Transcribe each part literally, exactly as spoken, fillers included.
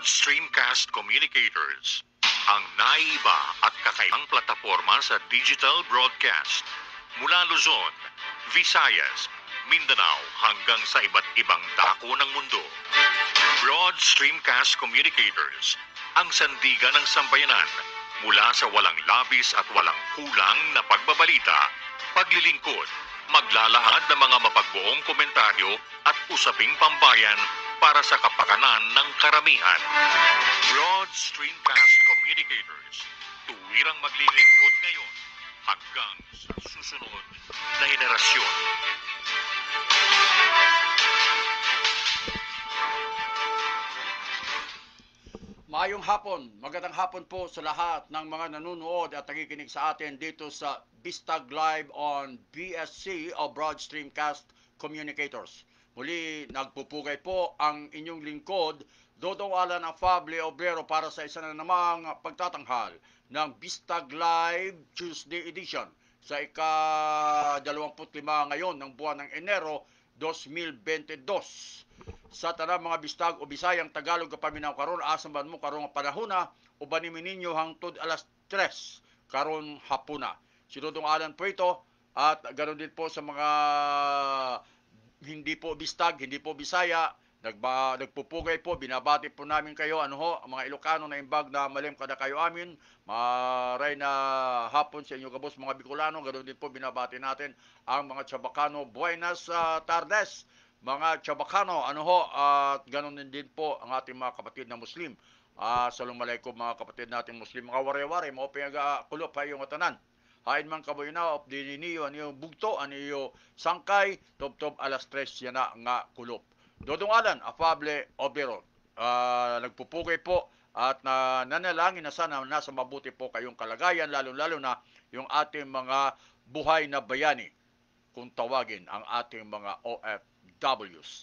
Streamcast Communicators, ang naiiba at kakaibang plataforma sa digital broadcast. Mula Luzon, Visayas, Mindanao hanggang sa iba't ibang dako ng mundo. Broad Streamcast Communicators, ang sandigan ng sambayanan mula sa walang labis at walang kulang na pagbabalita, paglilingkod, maglalahad ng mga mapagbuong komentaryo at usaping pambayan para sa kapakanan ng karamihan. Broad Streamcast Communicators, tuwirang maglilingkod ngayon hanggang sa susunod na henerasyon. Maayong hapon, magandang hapon po sa lahat ng mga nanonood at nakikinig sa atin dito sa Bistag Live on B S C o Broad Streamcast Communicators. Muli, nagpupugay po ang inyong lingkod, Dodong Alan Afable Obrero para sa isa na namang pagtatanghal ng Bistag Live Tuesday Edition sa ika-dalawamput lima ngayon ng buwan ng Enero dos mil beintidós. Sa tanang mga Bistag o Bisayang Tagalog kapaminaw karon asam ban mo karong panahona o banimin ninyo hangtod alas tres karon hapuna. Si Dodong Alan po ito at ganoon din po sa mga hindi po Bistag, hindi po Bisaya, nagba, nagpupugay po, binabati po namin kayo, ano ho, mga Ilocano na imbag na malim kada kayo amin, maray na hapon sa inyo kabos mga Bicolano, ganoon din po binabati natin ang mga Chabacano, buenas uh, tardes, mga Chabacano, ano ho, at uh, ganoon din, din po ang ating mga kapatid na Muslim, uh, Assalamualaikum mga kapatid natin Muslim, mga wari-wari, mga pinag-kulop ha yung atanan. Hain man kaboy na of di niyo ano bugto ano sangkay top-top alas tres yan na nga kulop. Dodong Alan Afable Obrero uh, nagpupugay po at na nanalangin na sana nasa mabuti po kayong kalagayan lalo-lalo na yung ating mga buhay na bayani kung tawagin ang ating mga O F Ws.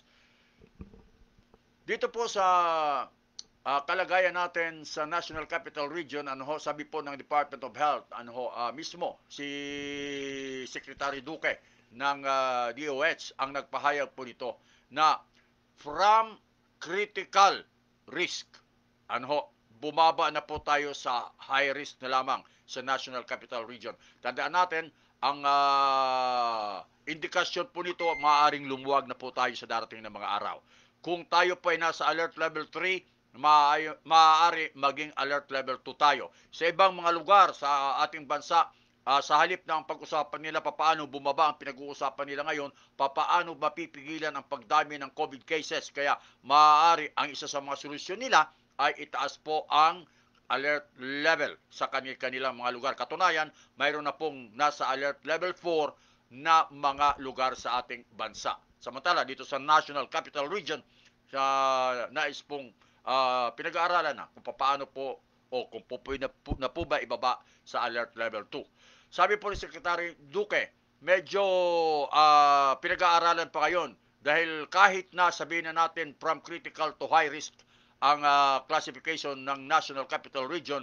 Dito po sa Uh, kalagayan natin sa National Capital Region, ano ho, sabi po ng Department of Health, ano ho, uh, mismo si Secretary Duque ng uh, D O H ang nagpahayag po nito na from critical risk, ano ho, bumaba na po tayo sa high risk na lamang sa National Capital Region. Tandaan natin, ang uh, indikasyon po nito, maaaring lumuwag na po tayo sa darating na mga araw. Kung tayo po ay nasa alert level three, maaari maging alert level two tayo. Sa ibang mga lugar sa ating bansa, uh, sa halip ng pag-usapan nila papaano bumaba ang pinag-uusapan nila ngayon, papaano mapipigilan ang pagdami ng COVID cases. Kaya maaari ang isa sa mga solusyon nila ay itaas po ang alert level sa kanilang mga lugar. Katunayan, mayroon na pong nasa alert level four na mga lugar sa ating bansa. Samantala, dito sa National Capital Region, sa nais pong Uh, pinag-aaralan na kung paano po o kung po, po na, po na po ba ibaba sa alert level two. Sabi po ni Secretary Duque, medyo uh, pinag-aaralan pa ngayon dahil kahit na sabihin na natin from critical to high risk ang uh, classification ng National Capital Region,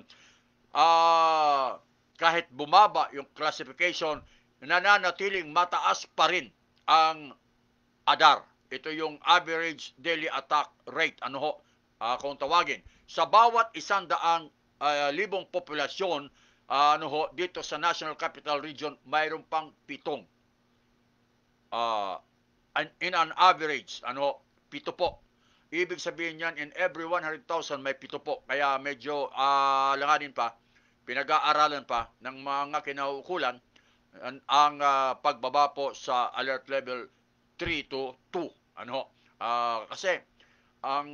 uh, kahit bumaba yung classification, nananatiling mataas pa rin ang A D A R. Ito yung average daily attack rate. Ano ho? Uh, kung tawagin, sa bawat isang daang uh, libong populasyon uh, ano ho, dito sa National Capital Region, mayroon pang pitong. Uh, in an average, ano, pito po. Ibig sabihin yan, in every one hundred thousand may pito po. Kaya medyo uh, langanin pa, pinag-aaralan pa ng mga kinaukulan ang, ang uh, pagbaba po sa alert level three to two. Ano, uh, kasi ang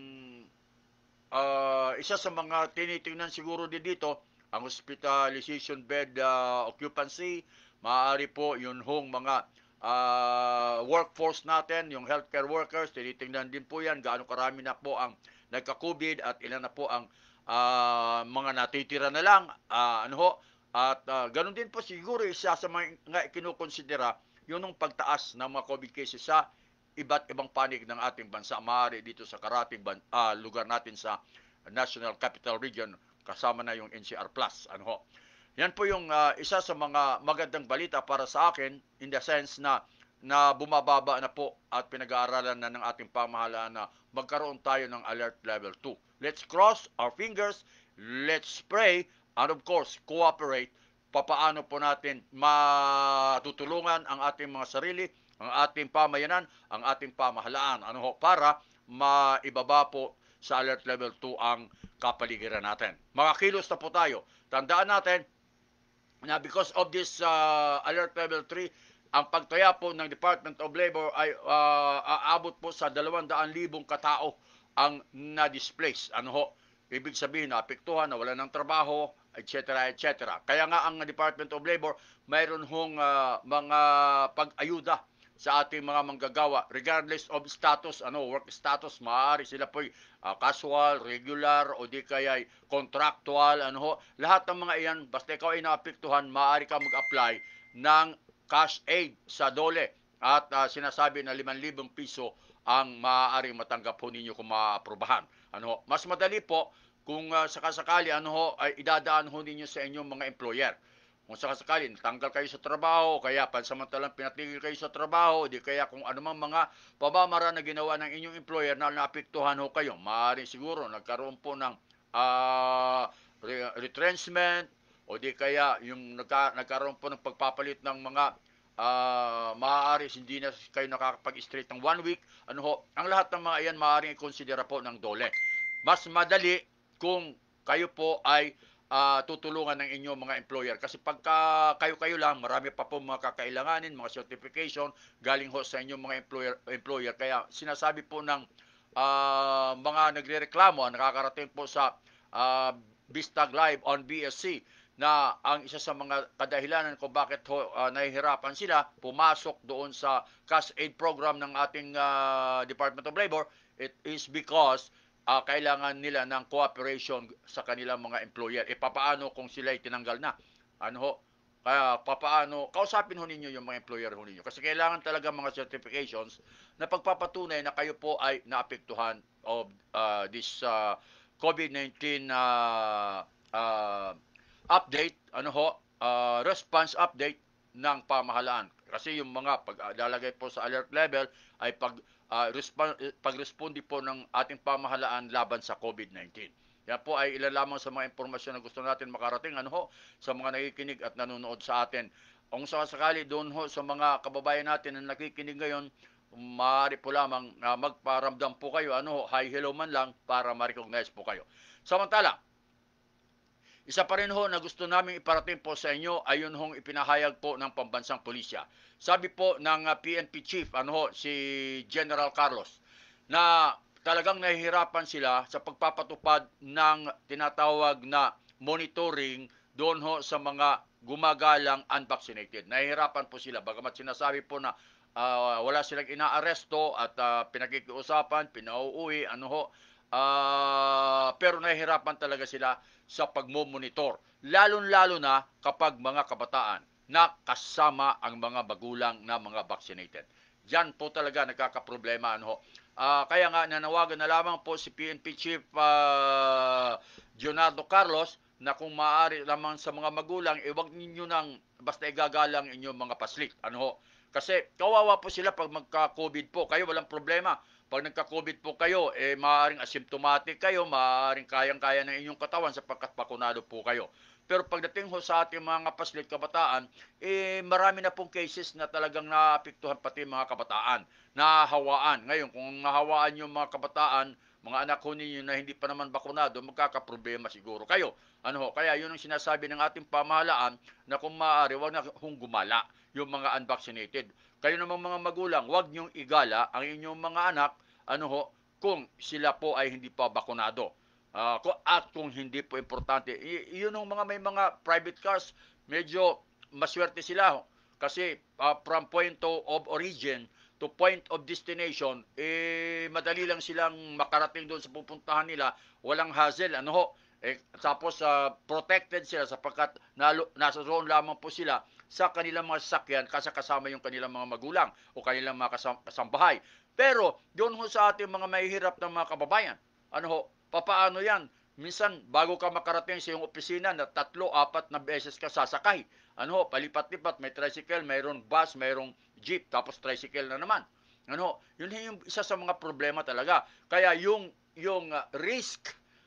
uh, isa sa mga tinitingnan siguro din dito, ang hospitalization bed uh, occupancy, maaari po yun hong mga uh, workforce natin, yung healthcare workers, tinitingnan din po yan, gaano karami na po ang nagka-COVID at ilan na po ang uh, mga natitira na lang, uh, ano ho, at uh, ganun din po siguro isa sa mga kinukonsidera yun ng pagtaas ng mga COVID cases sa iba't ibang panig ng ating bansa, maaari dito sa karating ban, uh, lugar natin sa National Capital Region, kasama na yung N C R Plus. Ano ho? Yan po yung uh, isa sa mga magandang balita para sa akin in the sense na na bumababa na po at pinag-aaralan na ng ating pamahalaan na magkaroon tayo ng alert level two. let's cross our fingers, let's pray, and of course, cooperate. Papaano po natin matutulungan ang ating mga sarili, ang ating pamayanan, ang ating pamahalaan, ano ho, para maibaba po sa alert level two ang kapaligiran natin. Makakilos na po tayo. Tandaan natin na because of this uh, alert level three, ang pagtaya po ng Department of Labor ay uh, aabot po sa dalawang daan libong katao ang na-displace. Ano ho? Ibig sabihin, naapektuhan, nawala ng trabaho, et cetera, et cetera. Kaya nga ang Department of Labor, mayroon hong uh, mga pag-ayuda sa ating mga manggagawa regardless of status, ano, work status, maaari sila po uh, casual, regular o di kaya contractual, ano ho. Lahat ng mga iyan, basta ikaw ay naapektuhan, maaari ka mag-apply ng cash aid sa DOLE at uh, sinasabi na limang libong piso ang maaaring matanggap po ninyo kung maaprubahan. Ano ho? Mas madali po kung uh, sakasakali ano ho, ay idadaan ho ninyo sa inyong mga employer. Kung sakasakali, natanggal kayo sa trabaho, kaya pansamantalang pinatigil kayo sa trabaho, di kaya kung anumang mga pabamara na ginawa ng inyong employer na naapektuhan ho kayo, maaari siguro nagkaroon po ng uh, retrenchment, o di kaya yung nagka, nagkaroon po ng pagpapalit ng mga uh, maaari hindi na kayo nakakapag-straight ng one week, ano ho, ang lahat ng mga iyan maaaring i-considera po ng DOLE. Mas madali kung kayo po ay uh, tutulungan ng inyong mga employer. Kasi pagka kayo-kayo lang, marami pa po mga kakailanganin, mga certification, galing ho sa inyong mga employer. employer. Kaya sinasabi po ng uh, mga nagre-reklamo, nakakarating po sa uh, Bistag Live on B S C, na ang isa sa mga kadahilanan kung bakit ho, uh, nahihirapan sila pumasok doon sa cash aid program ng ating uh, Department of Labor, it is because uh, kailangan nila ng cooperation sa kanilang mga employer. E papaano kung sila ay tinanggal na? Ano ho? Kaya papaano, kausapin ho ninyo yung mga employer ho ninyo. Kasi kailangan talaga mga certifications na pagpapatunay na kayo po ay naapektuhan of uh, this uh, COVID nineteen uh, uh, update, ano ho, uh, response update ng pamahalaan. Kasi yung mga paglalagay po sa alert level ay pag uh, respond, pag-respondi po ng ating pamahalaan laban sa COVID nineteen. Yan po ay ilan lamang sa mga impormasyon na gusto natin makarating, ano ho, sa mga nakikinig at nanonood sa atin. Kung sakasakali doon ho sa mga kababayan natin na nakikinig ngayon, maaari po lamang uh, magparamdam po kayo, ano ho, hi hello man lang para ma-recognize po kayo. Samantala, isa pa rin ho na gusto namin iparating po sa inyo ay yun hong ipinahayag po ng Pambansang Pulisya. Sabi po ng uh, P N P Chief, ano ho, si General Carlos, na talagang nahihirapan sila sa pagpapatupad ng tinatawag na monitoring doon ho sa mga gumagalang unvaccinated. Nahihirapan po sila, bagamat sinasabi po na uh, wala silang inaaresto at uh, pinakikiusapan, pinauuwi, ano ho, uh, pero nahihirapan talaga sila sa pagmomonitor, lalong-lalo na kapag mga kabataan na kasama ang mga magulang na mga vaccinated. Diyan po talaga nagkakaproblema, ano ho. Uh, kaya nga nanawagan na lamang po si P N P Chief uh, Leonardo Carlos na kung maaari lamang sa mga magulang, eh wag ninyo nang basta igagalang inyong mga paslit. Ano ho? Kasi kawawa po sila pag magka-COVID po. Kayo walang problema. Pag nagka-COVID po kayo, eh maaaring asymptomatic kayo, maaaring kayang-kaya ng inyong katawan sapagkat bakunado po kayo. Pero pagdating ho sa ating mga paslit kabataan, eh marami na pong cases na talagang naapektuhan pati mga kabataan, nahawaan. Ngayon, kung nahawaan yung mga kabataan, mga anak ho ninyo na hindi pa naman bakunado, magkakaproblema siguro kayo. Ano ho? Kaya yun ang sinasabi ng ating pamahalaan na kung maaari, wag na hong gumala yung mga unvaccinated. Kayo namang mga magulang, wag niyong igala ang inyong mga anak, ano ho, kung sila po ay hindi pa bakunado. Uh, at kung hindi po importante, y- yun ang mga may mga private cars, medyo maswerte sila. Kasi uh, from point of origin to point of destination, eh, madali lang silang makarating doon sa pupuntahan nila, walang hassle, ano ho. Eh, tapos uh, protected sila sapagkat nalo, nasa zone lamang po sila sa kanilang mga sasakyan kasi kasama yung kanilang mga magulang o kanilang mga kasam- kasambahay. Pero doon ho sa ating mga mahihirap ng mga kababayan, ano ho, papaano yan? Minsan, bago ka makarating sa iyong opisina na tatlo, apat na beses ka sasakay. Ano, palipat-lipat, may tricycle, mayroong bus, mayroong jeep, tapos tricycle na naman. Ano, yun yung isa sa mga problema talaga. Kaya yung, yung uh, risk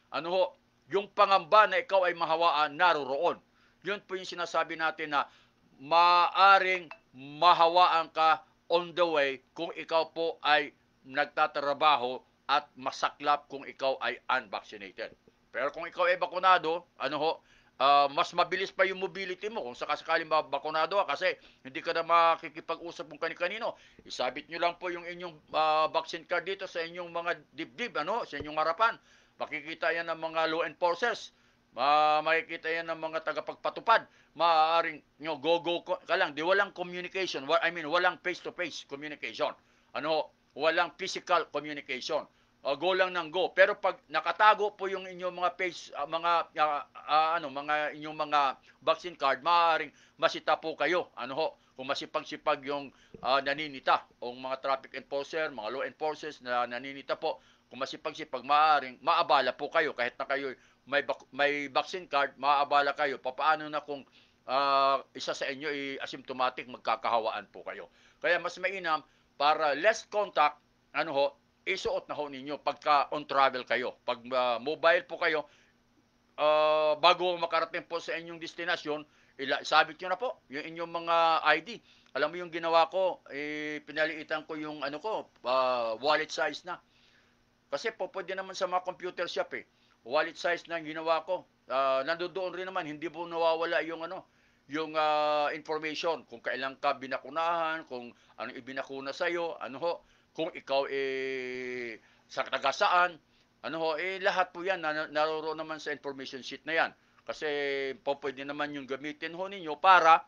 ano ho, yung pangamba na ikaw ay mahawaan, naroroon. Yun po yung sinasabi natin na maaring mahawaan ka on the way kung ikaw po ay nagtatrabaho at masaklap kung ikaw ay unvaccinated. Pero kung ikaw ay bakunado, ano ho, uh, mas mabilis pa yung mobility mo kung sakasakaling bakunado ka kasi hindi ka na makikipag-usap kung kani-kanino. Isabit nyo lang po yung inyong uh, vaccine card dito sa inyong mga dibdib, ano, sa inyong harapan. Makikita yan ng mga law enforcers. Ma makikita yan ng mga tagapagpatupad. Maaaring nyo, go-go ka lang. Di walang communication. I mean, walang face-to-face communication. Ano, walang physical communication. Uh, go lang ng go. Pero pag nakatago po yung inyong mga face, uh, mga, uh, uh, ano, mga inyong mga vaccine card, maaaring masita po kayo. Ano ho, kung masipag-sipag yung uh, naninita, o mga traffic enforcer, mga law enforcers na naninita po, kung masipag-sipag, maaaring maabala po kayo kahit na kayo may may vaccine card, maaabala kayo. Papaano na kung uh, isa sa inyo ay asymptomatic, magkakahawaan po kayo. Kaya mas mainam para less contact, ano ho, isuot na ho ninyo pagka on travel kayo. Pag uh, mobile po kayo, uh, bago makarating po sa inyong destinasyon, ila, sabit nyo na po yung inyong mga I D. Alam mo yung ginawa ko, eh, pinaliitan ko yung ano ko, uh, wallet size na. Kasi po pwede naman sa mga computer shop eh. Wallet size na ginawa ko. Uh, nandoon rin naman, hindi po nawawala yung ano, yung uh, information kung kailan ka binakunahan, kung anong ibinakuna sa iyo, ano ho, kung ikaw eh sa tagasaan, ano ho, eh lahat po yan na, naroroon naman sa information sheet na yan. Kasi po pwede naman yung gamitin ho ninyo para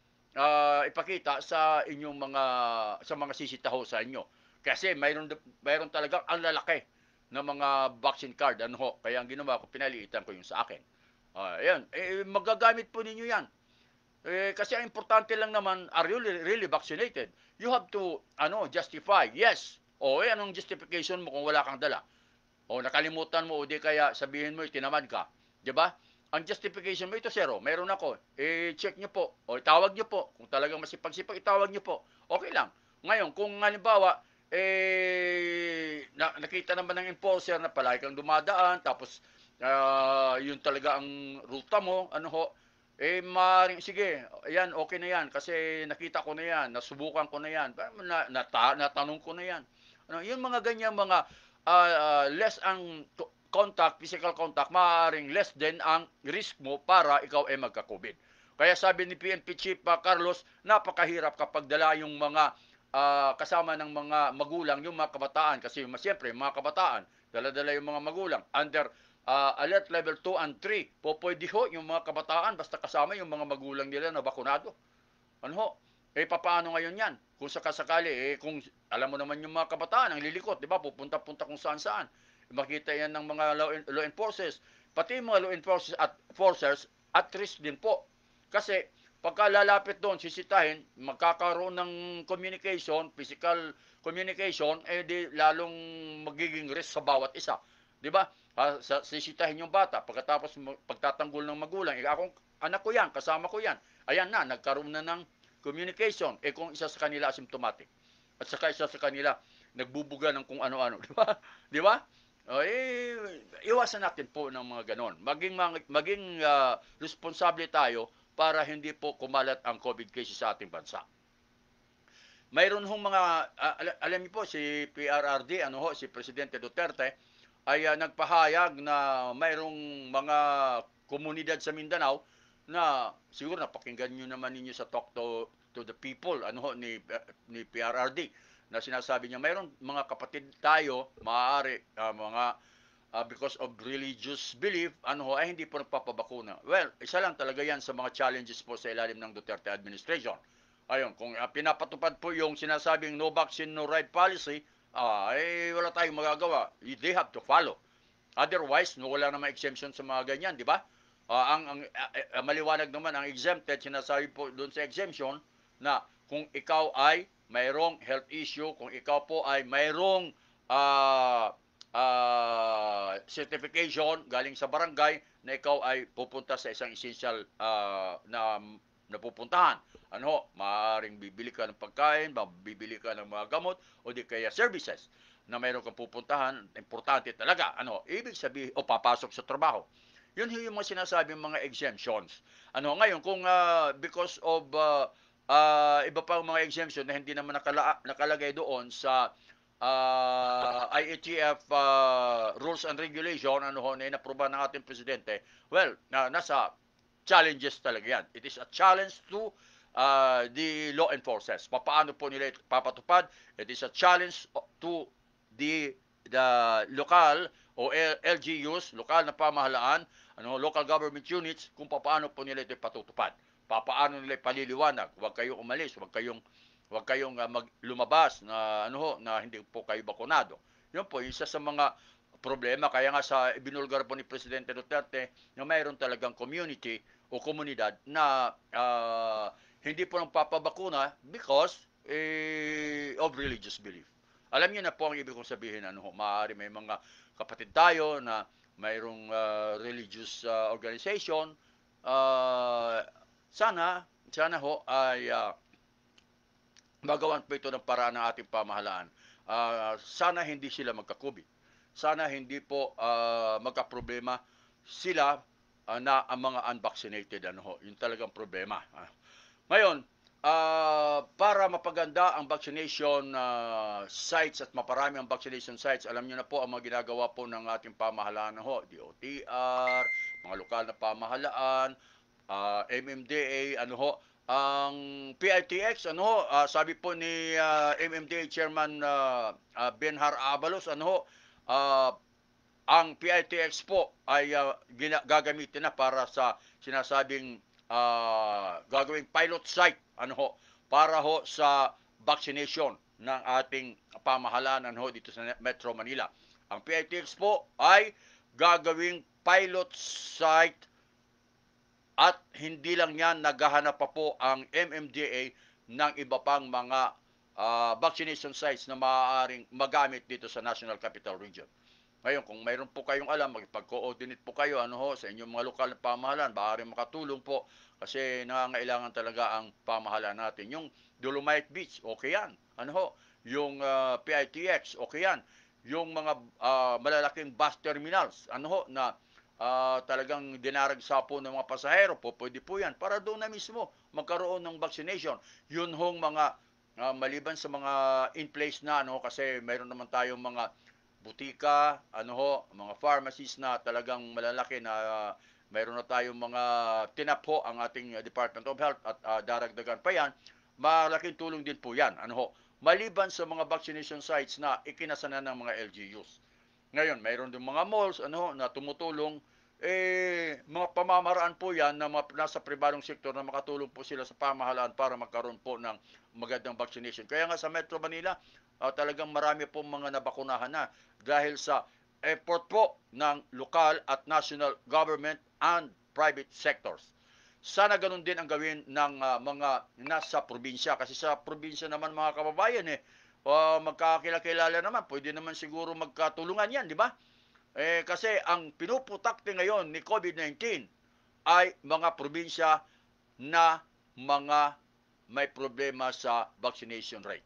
uh, ipakita sa inyong mga sa mga sisitaho sa inyo. Kasi mayroon mayroon talaga ang lalaki ng mga vaccine card, ano ho. Kaya ang ginawa ko, pinaliitan ko yung sa akin. Uh, ayan, eh, magagamit po ninyo yan. Eh, kasi ang importante lang naman, are you really, really vaccinated? You have to, ano, justify. Yes. O, eh, anong justification mo kung wala kang dala? O, nakalimutan mo, o di kaya sabihin mo, tinamad ka. Diba? Ang justification mo, ito, zero, meron ako. Eh, check nyo po. O, itawag nyo po. Kung talagang masipag-sipag, itawag nyo po. Okay lang. Ngayon, kung halimbawa, eh na, nakita naman ng enforcer na palagi kang dumadaan tapos uh, yun talaga ang ruta mo, ano ho, eh maring sige, ayan, okay na yan kasi nakita ko na yan, nasubukan ko na yan, na, nata, natanong ko na yan. Ano, yung mga ganyan mga uh, uh, less ang contact, physical contact, maaaring less din ang risk mo para ikaw ay magka-COVID. Kaya sabi ni P N P Chief uh, Carlos, napakahirap kapag dala yung mga Uh, kasama ng mga magulang, yung mga kabataan, kasi siyempre, mga kabataan, dala-dala yung mga magulang, under uh, alert level two and three, po pwede ho yung mga kabataan, basta kasama yung mga magulang nila na bakunado. Ano ho? Eh, papaano ngayon yan? Kung sakasakali, eh, kung alam mo naman yung mga kabataan, ang lilikot, di ba, pupunta-punta kung saan-saan. Makita yan ng mga law, law enforcers, pati yung mga law enforcers at forcers, at risk din po. Kasi, pagka lalapit doon, sisitahin, magkakaroon ng communication, physical communication, eh di lalong magiging risk sa bawat isa. Di ba? Ha, sisitahin yung bata, pagkatapos pagtatanggol ng magulang, eh akong anak ko yan, kasama ko yan. Ayan na, nagkaroon na ng communication. Eh kung isa sa kanila asymptomatic, at saka isa sa kanila nagbubuga ng kung ano-ano. Di ba? Di ba? O, eh, iwasan natin po ng mga ganon. Maging, maging uh, responsable tayo para hindi po kumalat ang COVID cases sa ating bansa. Mayroon hong mga, uh, alam niyo po, si P R R D, ano ho, si Presidente Duterte, ay uh, nagpahayag na mayroong mga komunidad sa Mindanao na siguro napakinggan niyo naman ninyo sa Talk to, to the People, ano ho, ni, uh, ni P R R D, na sinasabi niya, mayroong mga kapatid tayo, maaari, uh, mga Uh, because of religious belief, ano ho, ay hindi po nagpapabakuna. Well, isa lang talaga yan sa mga challenges po sa ilalim ng Duterte administration. Ayun, kung uh, pinapatupad po yung sinasabing no vaccine, no right policy, uh, ay wala tayong magagawa. They have to follow. Otherwise, no, wala namang exemption sa mga ganyan, di ba? Uh, ang ang uh, uh, maliwanag naman ang exempted, sinasabi po doon sa exemption na kung ikaw ay mayroong health issue, kung ikaw po ay mayroong uh, Uh, certification galing sa barangay na ikaw ay pupunta sa isang essential uh, na napupuntahan. Ano, maaaring bibili ka ng pagkain, bibili ka ng mga gamot o di kaya services na mayroon kang pupuntahan, importante talaga, ano, ibig sabihin, o papasok sa trabaho. Yun yung mga sinasabi mga exemptions. Ano, ngayon, kung uh, because of uh, uh, iba pang mga exemption na hindi naman nakala, nakalagay doon sa uh, I A T F uh, rules and regulation, ano ho, na inaproba ng ating presidente, well, na, nasa challenges talaga yan. It is a challenge to uh, the law enforcers. Paano po nila ito papatupad? It is a challenge to the the local o L G Us, lokal na pamahalaan, ano, local government units, kung paano po nila ito patutupad. Paano nila paliliwanag, huwag kayong umalis, huwag kayong huwag kayong uh, mag, lumabas na ano ho, na hindi po kayo bakunado. Yun po, isa sa mga problema. Kaya nga sa ibinulgar po ni Presidente Duterte na mayroon talagang community o komunidad na uh, hindi po nang papabakuna because eh, of religious belief. Alam niyo na po ang ibig kong sabihin, ano ho, maaari may mga kapatid tayo na mayroong uh, religious uh, organization. Uh, sana, sana ho ay uh, magawan po ito ng paraan ng ating pamahalaan. Uh, sana hindi sila magka-COVID. Sana hindi po uh, magka-problema sila uh, na ang mga unvaccinated. Ano ho, yun talagang problema. Uh, ngayon, uh, para mapaganda ang vaccination uh, sites at maparami ang vaccination sites, alam niyo na po ang mga ginagawa po ng ating pamahalaan, ho, D O T R, mga lokal na pamahalaan, uh, M M D A, ano ho, ang P I T X, ano ho, uh, sabi po ni uh, M M D A Chairman uh, uh, Benhar Abalos, ano ho, uh, ang P I T X po ay uh, gina- gagamitin na para sa sinasabing uh, gagawing pilot site, ano ho, para ho sa vaccination ng ating pamahalaan, ano ho, dito sa Metro Manila. Ang P I T X po ay gagawing pilot site at hindi lang yan, naghahanap pa po ang M M D A ng iba pang mga uh, vaccination sites na maaaring magamit dito sa National Capital Region. Ngayon, kung mayroon po kayong alam, magpag-coordinate po kayo ano ho, sa inyong mga lokal na pamahalaan, maaaring makatulong po kasi nangangailangan talaga ang pamahalaan natin. Yung Dolomite Beach, okay yan. Ano ho? Yung uh, P I T X, okay yan. Yung mga uh, malalaking bus terminals, ano ho, na uh, talagang dinaragsa po ng mga pasahero po, pwede po yan. Para doon na mismo magkaroon ng vaccination. Yun hong mga uh, maliban sa mga in place na, ano, kasi mayroon naman tayong mga butika, ano ho, mga pharmacies na talagang malalaki na uh, mayroon na tayong mga tinap ho ang ating uh, Department of Health at uh, daragdagan pa yan, malaking tulong din po yan, ano ho, maliban sa mga vaccination sites na ikinasana ng mga L G Us. Ngayon, mayroon din mga malls, ano ho, na tumutulong, eh, mga pamamaraan po yan na mga nasa pribadong sektor na makatulong po sila sa pamahalaan para magkaroon po ng magandang vaccination. Kaya nga sa Metro Manila, uh, talagang marami pong mga nabakunahan na dahil sa effort po ng lokal at national government and private sectors. Sana ganun din ang gawin ng uh, mga nasa probinsya. Kasi sa probinsya naman mga kababayan, eh, uh, magkakilala naman, pwede naman siguro magkatulungan yan, di ba? Eh, kasi ang pinuputakte ngayon ni COVID nineteen ay mga probinsya na mga may problema sa vaccination rate.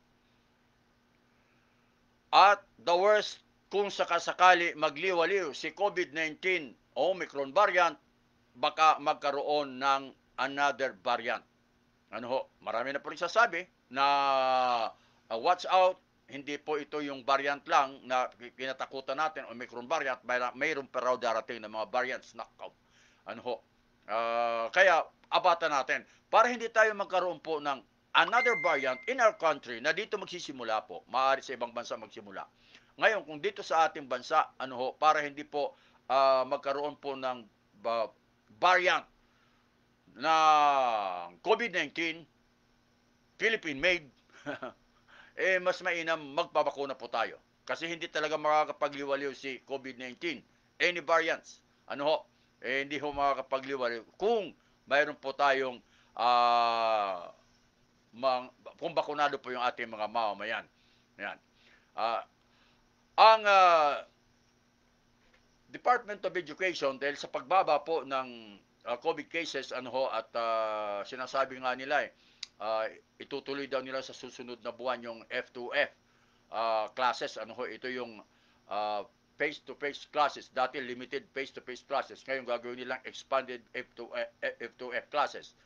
At the worst, kung sakasakali magliwaliw si COVID nineteen Omicron variant, baka magkaroon ng another variant. Ano ho, marami na po rin sasabi na uh, watch out, hindi po ito yung variant lang na kinatakutan natin, Omicron variant, mayroon pa raw darating na mga variants. Knockout. Ano ho, uh, kaya abatan natin para hindi tayo magkaroon po ng another variant in our country na dito magsisimula po, maaari sa ibang bansa magsimula. Ngayon, kung dito sa ating bansa, ano ho, para hindi po uh, magkaroon po ng uh, variant na COVID nineteen, Philippine-made, eh mas mainam magpabakuna po tayo. Kasi hindi talaga makakapagliwaliw si COVID nineteen. Any variants, ano ho, eh hindi ho makakapagliwaliw kung mayroon po tayong uh, mang, kung bakunado po yung ating mga mamamayan. Yan. Uh, ang uh, Department of Education, dahil sa pagbaba po ng uh, COVID cases, ano ho, at uh, sinasabi nga nila eh, uh, itutuloy daw nila sa susunod na buwan yung F two F. ah, classes. Ano ho, ito yung ah, face-to-face classes. Dati limited face-to-face classes. Ngayon gagawin nilang expanded F two F, F two F classes.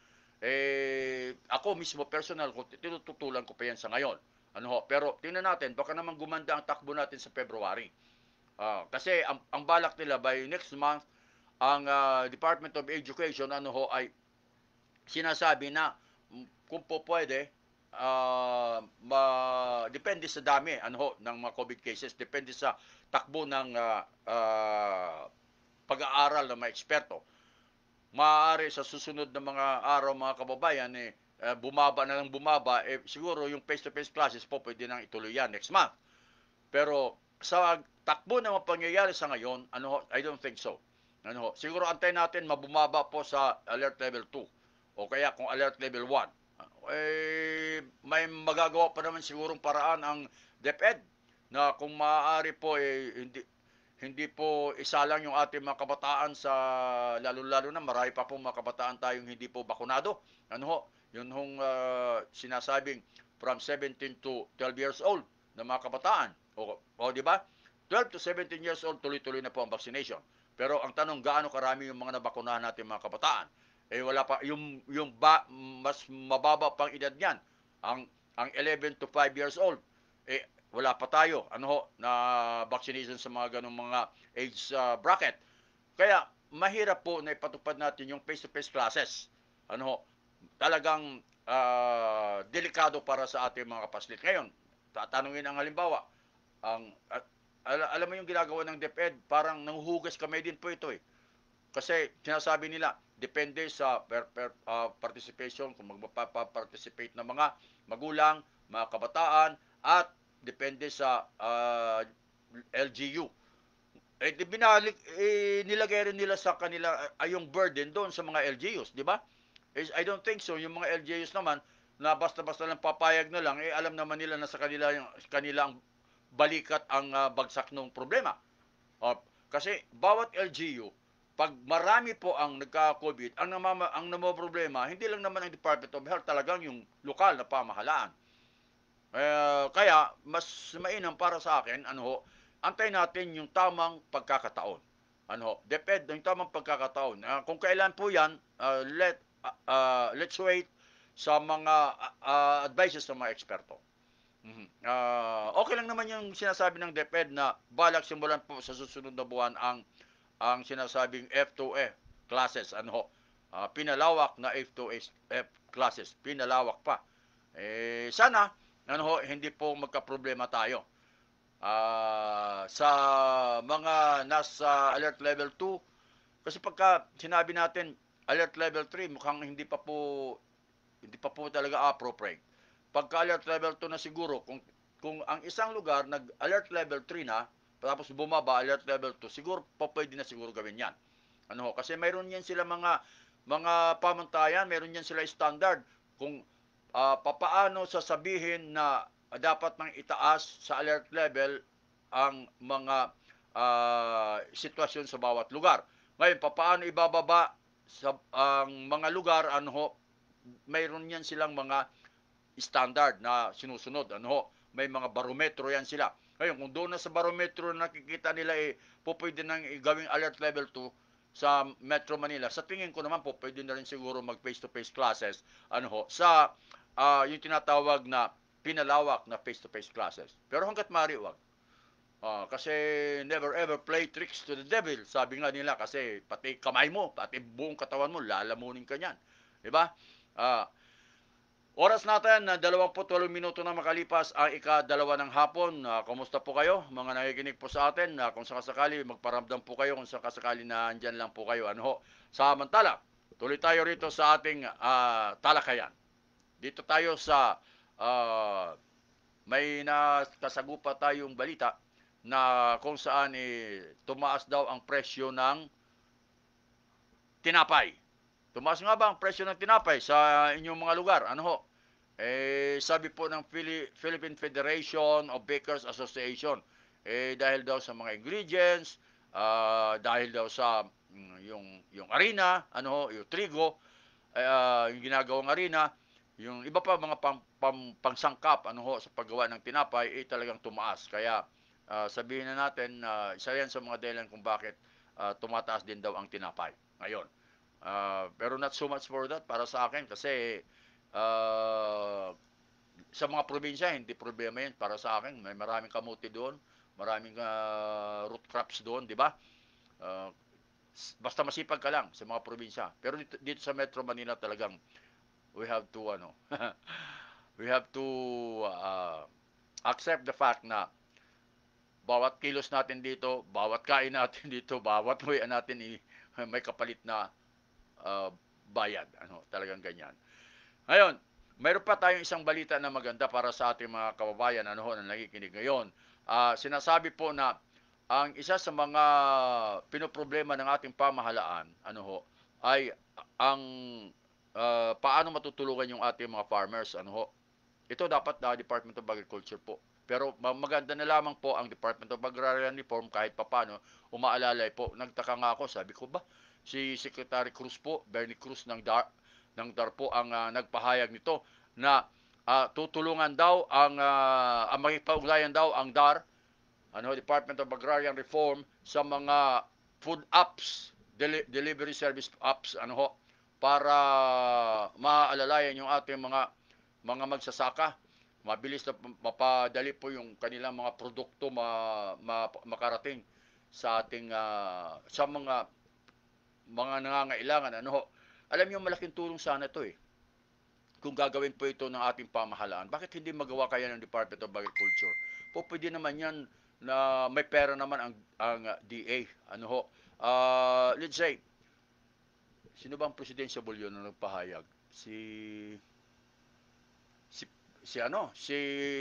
Eh, ako mismo personal ko, tinututulan ko pa yan sa ngayon. Ano ho, pero tingnan natin, baka naman gumanda ang takbo natin sa February. Ah, kasi ang, ang balak nila by next month, ang ah, Department of Education ano ho ay sinasabi na mm, kung po pwede, ah, ma, depende sa dami ano ho, ng mga COVID cases, depende sa takbo ng ah, ah, pag-aaral ng mga eksperto. Maaari sa susunod na mga araw mga kababayan, eh, eh, bumaba na lang bumaba, eh, siguro yung face-to-face classes po pwede nang ituloy yan next month. Pero sa takbo ng mga pangyayari sa ngayon, ano ho, I don't think so. Ano ho, siguro antayin natin mabumaba po sa alert level two o kaya kung alert level one. Eh, may magagawa pa naman sigurong paraan ang DepEd na kung maaari po eh, hindi hindi po isa lang yung ating mga kabataan sa lalo-lalo na marami pa pong mga kabataan tayong hindi po bakunado. Ano ho, yun hong uh, sinasabing from seventeen to twelve years old na mga kabataan. O, o di ba? twelve to seventeen years old, tuloy-tuloy na po ang vaccination. Pero ang tanong, gaano karami yung mga nabakunahan natin mga kabataan? Eh wala pa yung yung ba, mas mababa pang edad niyan. Ang ang eleven to five years old. Eh wala pa tayo ano ho na vaccination sa mga ganung mga age uh, bracket. Kaya mahirap po na ipatupad natin yung face-to-face classes. Ano ho, talagang uh, delikado para sa ating mga kapaslit. Ngayon, tatanungin ang halimbawa, ang at, al- alam mo yung ginagawa ng DepEd, parang nanghuhugas kamay din po ito eh. Kasi sinasabi nila, depende sa per, per, uh, participation, kung magpa-participate ng mga magulang, mga kabataan, at depende sa uh, L G U. Eh, di binalik, eh, nilagay rin nila sa kanila ay yung burden doon sa mga L G Us, di ba? Eh, I don't think so. Yung mga L G Us naman, na basta-basta lang papayag na lang, eh alam naman nila na sa kanila yung kanilang balikat ang uh, bagsak ng problema. Uh, kasi bawat L G U, pag marami po ang nagka-COVID, ang namama, ang problema, hindi lang naman ang Department of Health, talagang yung lokal na pamahalaan. Uh, kaya, mas mainam para sa akin, ano ho, antay natin yung tamang pagkakataon. Ano ho, DepEd, yung tamang pagkakataon. Uh, kung kailan po yan, uh, let, uh, uh, let's wait sa mga uh, advices ng mga eksperto. Mm-hmm. Uh, okay lang naman yung sinasabi ng DepEd na balak simulan po sa susunod na buwan ang ang sinasabing F two F classes, ano ho, uh, pinalawak na F two F classes, pinalawak pa. Eh, sana, ano ho, hindi po magka-problema tayo. Uh, sa mga nasa alert level two, kasi pagka sinabi natin alert level three, mukhang hindi pa po, hindi pa po talaga appropriate. Pagka alert level two na siguro, kung, kung ang isang lugar nag-alert level three na, tapos bumaba alert level two, siguro pa pwede na siguro gawin yan. Ano ho, kasi mayroon yan sila mga mga pamantayan, mayroon yan sila standard kung uh, papaano sasabihin na dapat nang itaas sa alert level ang mga uh, sitwasyon sa bawat lugar. Ngayon, papaano ibababa sa ang mga lugar, ano ho, mayroon yan silang mga standard na sinusunod. Ano ho, may mga barometro yan sila. Ngayon, kung doon na sa barometro nakikita nila eh, po pwede nang gawing alert level two sa Metro Manila. Sa tingin ko naman po, pwede na rin siguro mag face-to-face classes ano ho, sa uh, yung tinatawag na pinalawak na face-to-face classes. Pero hanggat maaari, wag. Uh, kasi never ever play tricks to the devil. Sabi nga nila kasi pati kamay mo, pati buong katawan mo, lalamunin ka niyan. Diba? Ah, uh, Oras natin na dalawampu't walong minuto na makalipas ang ika-dalawa ng hapon. Uh, kumusta po kayo? Mga nakikinig po sa atin. Uh, kung sakasakali, magparamdam po kayo. Kung sakasakali na andyan lang po kayo. Ano ho? Samantala, tuloy tayo rito sa ating uh, talakayan. Dito tayo sa uh, may nakasagupa tayong balita na kung saan eh, tumaas daw ang presyo ng tinapay. Tumaas nga ba ang presyo ng tinapay sa inyong mga lugar? Ano ho? Eh, sabi po ng Philippine Federation of Bakers Association, eh, dahil daw sa mga ingredients, uh, dahil daw sa um, yung, yung harina, ano ho, yung trigo, uh, yung ginagawang harina, yung iba pa mga pang, pang, pangsangkap ano ho sa paggawa ng tinapay eh talagang tumaas. Kaya uh, sabihin na natin uh, isa yan sa mga dahilan kung bakit uh, tumataas din daw ang tinapay ngayon. Uh, pero not so much for that para sa akin kasi uh, sa mga probinsya hindi problema yan para sa akin. May maraming kamuti doon, maraming uh, root crops doon, di ba? Uh, basta masipag ka lang sa mga probinsya. Pero dito, dito sa Metro Manila talagang we have to ano we have to uh, accept the fact na bawat kilos natin dito, bawat kain natin dito, bawat huwian natin eh, may kapalit na uh, bayad. Ano, talagang ganyan. Ngayon, mayroon pa tayong isang balita na maganda para sa ating mga kababayan ano ho, na nakikinig ngayon. Uh, sinasabi po na ang isa sa mga pinoproblema ng ating pamahalaan ano ho, ay ang uh, paano matutulungan yung ating mga farmers ano ho. Ito dapat na uh, Department of Agriculture po. Pero maganda na lamang po ang Department of Agrarian Reform kahit papano umaalalay po. Nagtaka nga ako, sabi ko ba, si Secretary Cruz po, Bernie Cruz ng D A R, ng D A R po ang uh, nagpahayag nito na uh, tutulungan daw ang, uh, ang makipag-ugnayan daw ang D A R, ano, Department of Agrarian Reform sa mga food apps, deli- delivery service apps, ano ho, para maaalalayan yung ating mga mga magsasaka. Mabilis na mapadali po yung kanilang mga produkto ma, ma, makarating sa ating uh, sa mga mga nangangailangan ano ho. Alam niyo malaking tulong sana ito eh. Kung gagawin po ito ng ating pamahalaan, bakit hindi magawa kaya ng Department of Agriculture? Po pwede naman yan na may pera naman ang ang D A ano ho. Uh, let's say sino bang presidential yun na nagpahayag? Si si si ano, si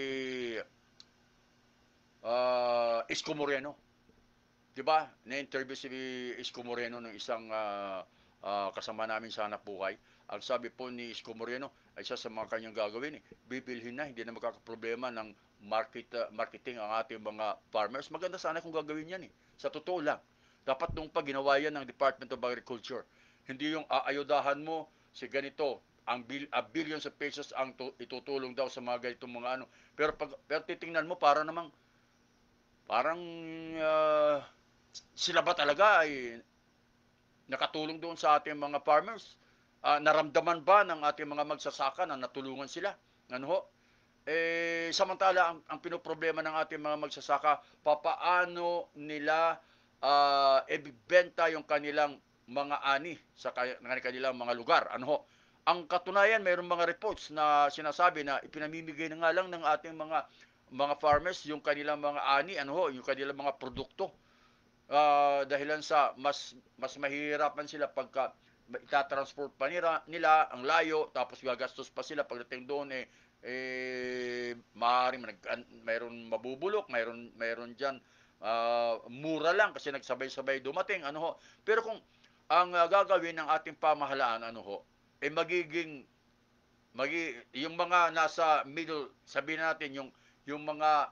uh, Isko Moreno. 'Di ba? Na-interview si Isko Moreno ng isang uh, uh, kasama namin sa hanap buhay. Ang sabi po ni Isko Moreno ay isa sa mga kanyang gagawin eh, bibilhin na, hindi na magkakaproblema ng market uh, marketing ang ating mga farmers. Maganda sana kung gagawin yan eh. Sa totoo lang. Dapat nung pag ginawa yan ng Department of Agriculture, hindi yung aayudahan mo si ganito, ang bil, uh, billions of pesos ang to, itutulong daw sa mga ganitong mga ano. Pero pag pero titingnan mo para namang parang uh, sila ba talaga ay nakatulong doon sa ating mga farmers? Uh, naramdaman ba ng ating mga magsasaka na natulungan sila? Ano ho? Eh, samantala, ang, ang pinoproblema ng ating mga magsasaka, papaano nila uh, ibibenta yung kanilang mga ani sa kanilang mga lugar? Ano ho? Ang katunayan, mayroong mga reports na sinasabi na ipinamimigay na nga lang ng ating mga mga farmers yung kanilang mga ani, ano ho, yung kanilang mga produkto. Uh, dahilan sa mas mas mahihirapan sila pagka itatransport pa nila, nila ang layo, tapos gagastos pa sila pagdating doon eh eh maaaring mayroon mabubulok, mayroon mayroon diyan uh, mura lang kasi nagsabay-sabay dumating ano ho. Pero kung ang uh, gagawin ng ating pamahalaan ano ho, eh magiging magi yung mga nasa middle, sabihin natin yung yung mga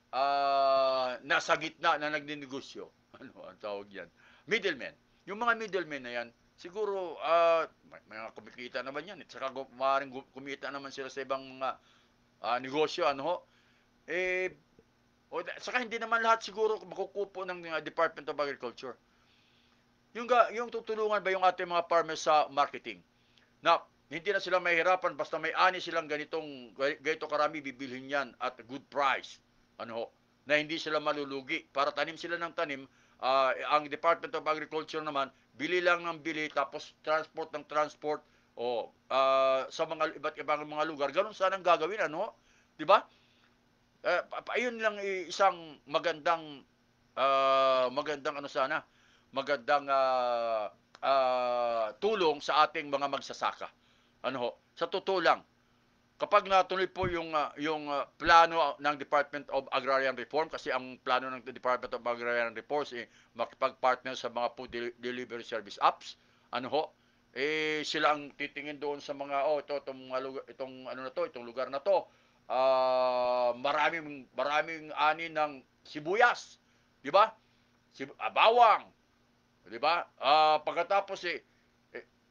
uh, nasa gitna na nagninegosyo, ano ang tawag yan, middlemen, yung mga middlemen na yan siguro uh, may mga kumikita naman yan at saka maaaring kumita naman sila sa ibang mga uh, negosyo ano ho. Eh o, saka hindi naman lahat siguro makukupo ng uh, Department of Agriculture. Yung yung tutulungan ba yung ating mga farmers sa marketing na hindi na sila mahihirapan basta may ani silang ganitong ganito karami bibilhin yan at good price ano ho, na hindi sila malulugi para tanim sila ng tanim. Uh, ang Department of Agriculture naman bili lang ng bili tapos transport ng transport o uh, sa mga iba't ibang mga lugar. Ganun sana ang gagawin ano, 'di ba? Uh, ayun lang isang magandang uh, magandang ano sana, magandang uh, uh, tulong sa ating mga magsasaka. Ano ho? Sa totoo lang, kapag natuloy po yung uh, yung uh, plano ng Department of Agrarian Reform, kasi ang plano ng Department of Agrarian Reform eh makipag-partner sa mga food de- delivery service apps, ano ho? Eh sila ang titingin doon sa mga oh ito itong lugar, itong ano na to, itong lugar na to. Uh, maraming maraming ani ng sibuyas, 'di ba? Sib- ah, bawang, 'di ba? Uh, pagkatapos eh, eh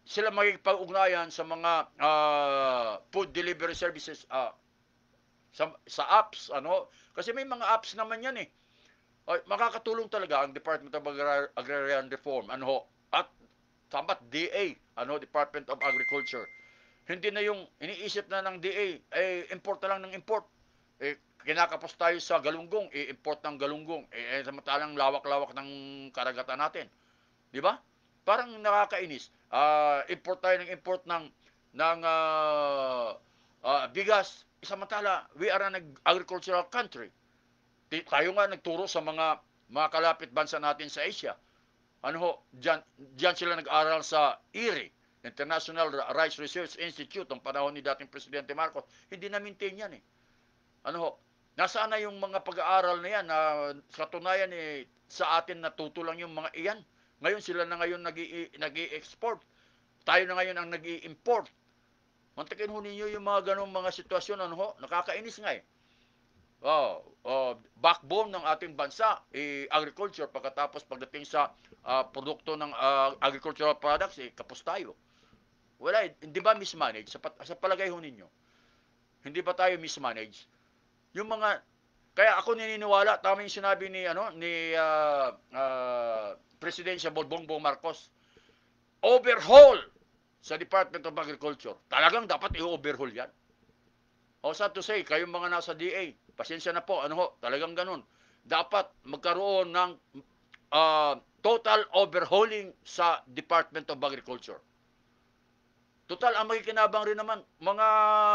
sila makikipag-ugnayan sa mga uh, food delivery services uh, sa, sa apps, ano? Kasi may mga apps naman yan eh. Ay, makakatulong talaga ang Department of Agrar Agrarian Reform, ano ho, at tamat D A, ano, Department of Agriculture. Hindi na yung iniisip na ng D A, eh, import na lang ng import. Eh, kinakapos tayo sa galunggong, i-import ng galunggong. Eh, eh samantalang lawak-lawak ng karagatan natin. Di ba? Parang nakakainis. Uh, import tayo ng import ng ng uh, uh, bigas. Samantala, we are an agricultural country. Tayo nga nagturo sa mga mga kalapit bansa natin sa Asia. Ano ho, diyan, diyan sila nag-aral sa I R I, International Rice Research Institute, ang panahon ni dating Presidente Marcos. Hindi na-maintain yan eh. Ano ho, nasaan na yung mga pag-aaral na yan na sa katunayan eh, sa atin natuto lang yung mga iyan. Ngayon sila na ngayon nag-i-export. Tayo na ngayon ang nag-i-import. Mantakin ho ninyo yung mga ganong mga sitwasyon, ano ho, nakakainis nga eh. Oh, oh, backbone ng ating bansa, eh, agriculture, pagkatapos pagdating sa uh, produkto ng uh, agricultural products, eh, kapos tayo. Wala, hindi ba mismanage? Sa, sa palagay ho ninyo, hindi ba tayo mismanage? Yung mga, kaya ako naniniwala, tama yung sinabi ni, ano, ni uh, uh, Presidensya Bongbong Marcos, overhaul sa Department of Agriculture. Talagang dapat i-overhaul yan. O sad to say, kayong mga nasa D A, pasensya na po, ano ho, talagang ganun. Dapat magkaroon ng uh, total overhauling sa Department of Agriculture. Total, ang makikinabang rin naman, mga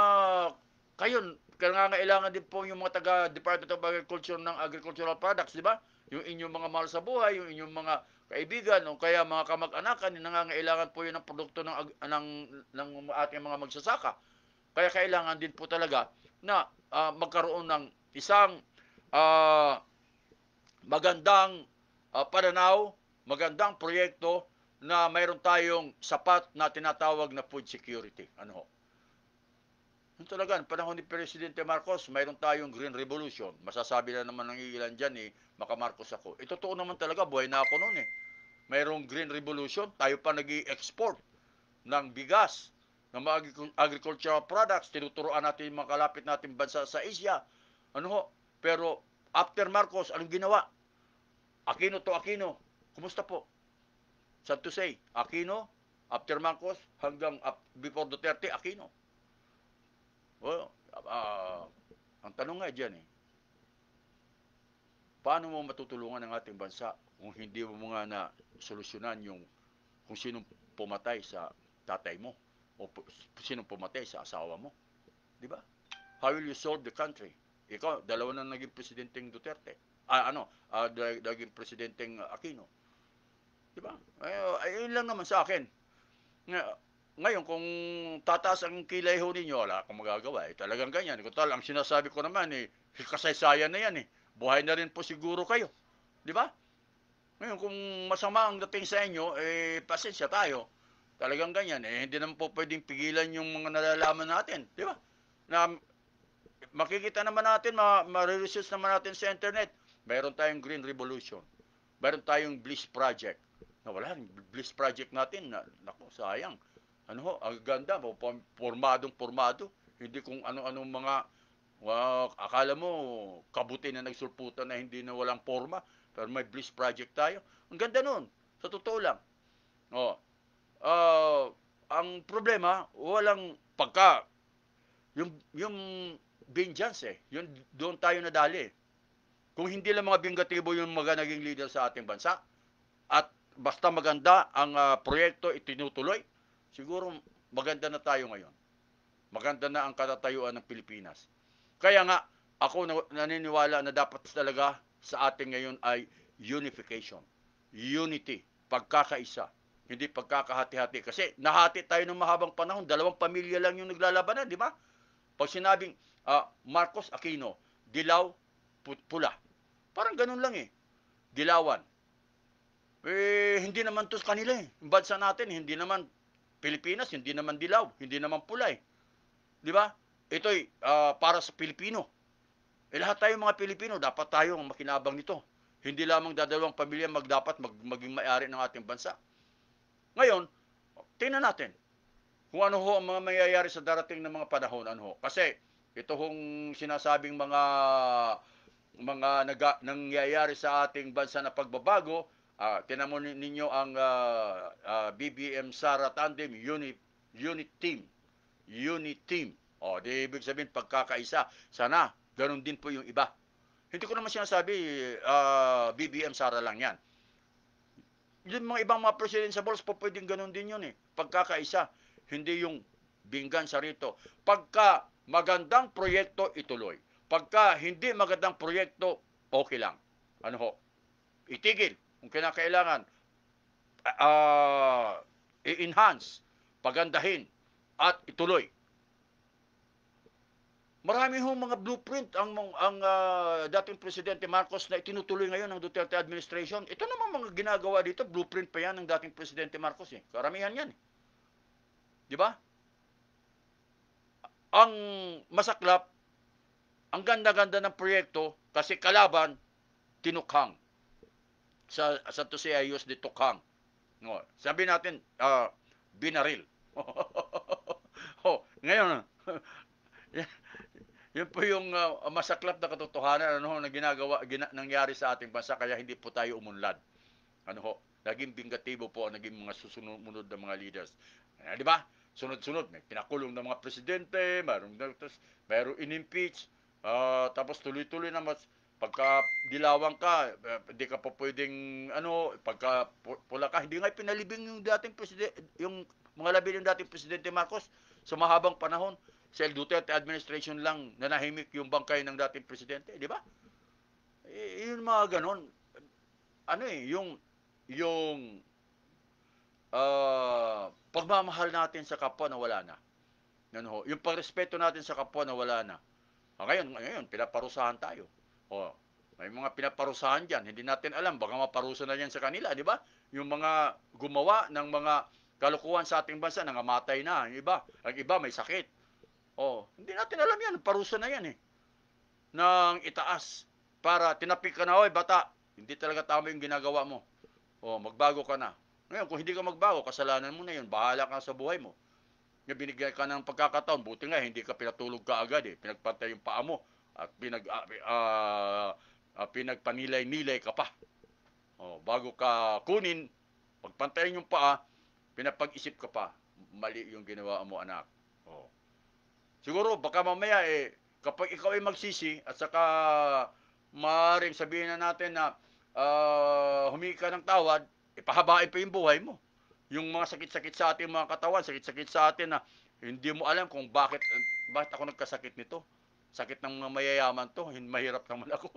kayon, kailangan din po yung mga taga-Department of Agriculture ng agricultural products, di ba? Yung inyong mga mahal sa buhay, yung inyong mga kaibigan, o kaya mga kamag-anakan, nangangailangan po yun ng produkto ng, ng, ng ating mga magsasaka. Kaya kailangan din po talaga na uh, magkaroon ng isang uh, magandang uh, pananaw, magandang proyekto na mayroon tayong sapat na tinatawag na food security. Ano ho? Yung talaga, panahon ni Presidente Marcos, mayroon tayong Green Revolution. Masasabi na naman ng ilan dyan eh, maka-Marcos ako. Eh, totoo naman talaga, buhay na ako noon eh. Mayroong Green Revolution, tayo pa nag-i-export ng bigas, ng mga agricultural products, tinuturoan natin yung mga kalapit natin bansa sa Asia. Ano ho? Pero after Marcos, anong ginawa? Aquino to Aquino. Kumusta po? Sad to say, Aquino, after Marcos, hanggang up, before Duterte, Aquino. Well, uh, ang tanong nga dyan eh, paano mo matutulungan ang ating bansa kung hindi mo nga na solusyonan yung kung sinong pumatay sa tatay mo? O sino pumatay sa asawa mo. Di ba? How will you solve the country? Ikaw, dalawa na naging presidenteng Duterte. Ah, ano, uh, naging presidenteng Aquino. Di ba? Ay, ayun lang naman sa akin. Ngayon, kung tataas ang kilay ho ninyo, wala akong magagawa. Eh, talagang ganyan. Total, ang sinasabi ko naman, eh, kasaysayan na yan. Eh. Buhay na rin po siguro kayo. Di ba? Ngayon, kung masama ang dating sa inyo, eh, pasensya tayo. Talagang ganyan. Eh, hindi naman po pwedeng pigilan yung mga nalalaman natin. Di ba? Na makikita naman natin, ma-research naman natin sa internet. Mayroon tayong Green Revolution. Mayroon tayong Bliss Project. Na wala, Bliss Project natin, na, naku, sayang. Ano ho, ang ganda, formadong formado. Hindi kung ano-anong mga, wow, akala mo, kabuti na nagsulputan na hindi na walang forma. Pero may Bliss Project tayo. Ang ganda nun. Sa totoo lang. Oh. Uh, ang problema, walang pagka, yung, yung vengeance eh, yung doon tayo nadali. Kung hindi lang mga bingatibo yung mga naging leader sa ating bansa, at basta maganda ang uh, proyekto itinutuloy, siguro maganda na tayo ngayon. Maganda na ang katatayuan ng Pilipinas. Kaya nga, ako naniniwala na dapat talaga sa atin ngayon ay unification, unity, pagkakaisa. Hindi pagkakahati-hati. Kasi nahati tayo ng mahabang panahon. Dalawang pamilya lang yung naglalabanan, di ba? Pag sinabing uh, Marcos Aquino, dilaw, pula. Parang ganun lang eh. Dilawan. Eh, hindi naman to kanila eh. Yung bansa natin, hindi naman Pilipinas, hindi naman dilaw, hindi naman pula eh. Di ba? Ito'y uh, para sa Pilipino. Eh, lahat tayo mga Pilipino, dapat tayo makinabang nito. Hindi lamang dadalawang pamilya magdapat mag, maging may-ari ng ating bansa. Ngayon, Tingnan natin kung ano ho ang mga mangyayari sa darating na mga panahon. Ano ho. Kasi ito hong sinasabing mga mga naga, nangyayari sa ating bansa na pagbabago, uh, tinan mo ninyo ang uh, uh, B B M Sara Tandem Unit, unit Team. Unit Team. O, di ibig sabihin pagkakaisa. Sana, ganun din po yung iba. Hindi ko naman sinasabi, uh, B B M Sara lang yan. Yung mga ibang mga presidensiables po pwedeng ganun din yun eh. Pagkakaisa. Hindi yung binggan sa rito. Pagka magandang proyekto, ituloy. Pagka hindi magandang proyekto, okay lang. Ano ho? Itigil kung kinakailangan. Uh, i-enhance, pagandahin, at ituloy. Marami hong mga blueprint ang ang uh, dating Presidente Marcos na itinutuloy ngayon ng Duterte administration. Ito naman mga ginagawa dito, blueprint pa yan ng dating Presidente Marcos eh. Karamihan yan eh. Di ba? Ang masaklap, ang ganda-ganda ng proyekto kasi kalaban, tinukhang. Sa, sa to say ayos di tukhang. No, sabi natin, uh, binaril. Oh, ngayon, yun po yung uh, masaklap na katotohanan ano, na ginagawa, gina, nangyari sa ating bansa kaya hindi po tayo umunlad. Ano ho, naging bingatibo po ang naging mga susunod na mga leaders. Eh, di ba? Sunod-sunod, may pinakulong ng mga presidente, mayroong, mayroong in-impeach, uh, tapos tuloy-tuloy na mas, pagka dilawang ka, hindi ka pa pwedeng, ano, pagka pula ka, hindi nga pinalibing yung dating presidente, yung mga labi ng dating Presidente Marcos sa mahabang panahon. Sa El Duterte administration lang nanahimik yung bangkay ng dating presidente, di ba? E, yun mga ganon. Ano eh, yung, yung, uh, pagmamahal natin sa kapwa na wala na. Ano, yung pagrespeto natin sa kapwa na wala na. Ah, ngayon, ngayon, pinaparusahan tayo. Oh, may mga pinaparusahan diyan, hindi natin alam, baka maparusa na yan sa kanila, di ba? Yung mga gumawa ng mga kalukuhan sa ating bansa, nangamatay na, yung iba, ang iba may sakit. Oh, hindi natin alam yan, parusa na yan eh. Nang itaas para tinapik ka na, oy bata, hindi talaga tama yung ginagawa mo. Oh, magbago ka na. Ngayon, kung hindi ka magbago, kasalanan mo na yun, bahala ka sa buhay mo. Nga binigyan ka ng pagkakataon, buti nga hindi ka pinatulog ka agad eh, pinagpantay yung paa mo at pinag uh, uh, uh, pinagpanilay-nilay ka pa. Oh, bago ka kunin, pagpantayin yung paa, pinapag-isip ka pa, mali yung ginawa mo anak. Oh. Siguro baka mamaya eh kapag ikaw ay magsisi at saka maaaring sabihin na natin na uh, humingi ka ng tawad, ipahabain pa yung buhay mo. Yung mga sakit-sakit sa ating mga katawan, sakit-sakit sa atin na hindi mo alam kung bakit bakit ako nagkasakit nito. Sakit ng mga mayayaman to, mahirap naman ako.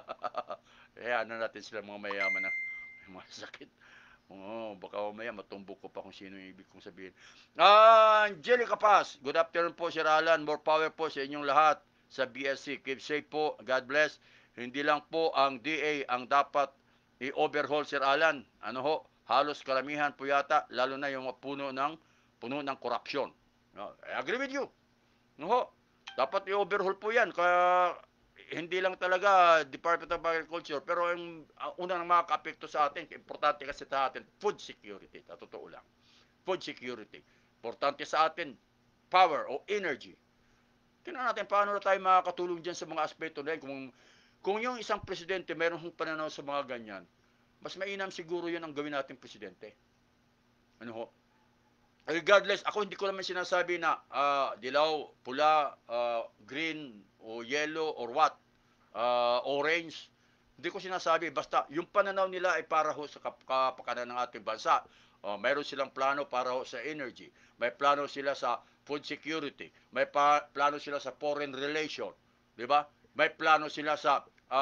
Kaya ano natin sila mga mayayaman na may mga sakit. Oo, baka mamaya matumbok ko pa kung sino yung ibig kong sabihin. Ah, Angelica Paz, good afternoon po Sir Alan, more power po sa inyong lahat sa B S C. Keep safe po, God bless. Hindi lang po ang D A ang dapat i-overhaul Sir Alan. Ano ho, halos karamihan po yata, lalo na yung puno ng puno ng korupsyon. No, I agree with you. No ho, dapat i-overhaul po yan. Kaya hindi lang talaga Department of Agriculture, pero yung uh, unang makaka-apekto sa atin, importante kasi sa atin, food security. Sa totoo lang. Food security. Importante sa atin, power o energy. Tingnan natin paano na tayo makakatulong dyan sa mga aspeto na yun. Kung, kung yung isang presidente meron hong pananaw sa mga ganyan, mas mainam siguro yun ang gawin natin presidente. Ano ho? Regardless, ako hindi ko naman sinasabi na uh, dilaw, pula, uh, green, o yellow, or what, uh, orange. Hindi ko sinasabi, basta yung pananaw nila ay para ho sa kapakanan ng ating bansa. Uh, mayroon silang plano para ho sa energy. May plano sila sa food security. May pa- plano sila sa foreign relation. Di ba? May plano sila sa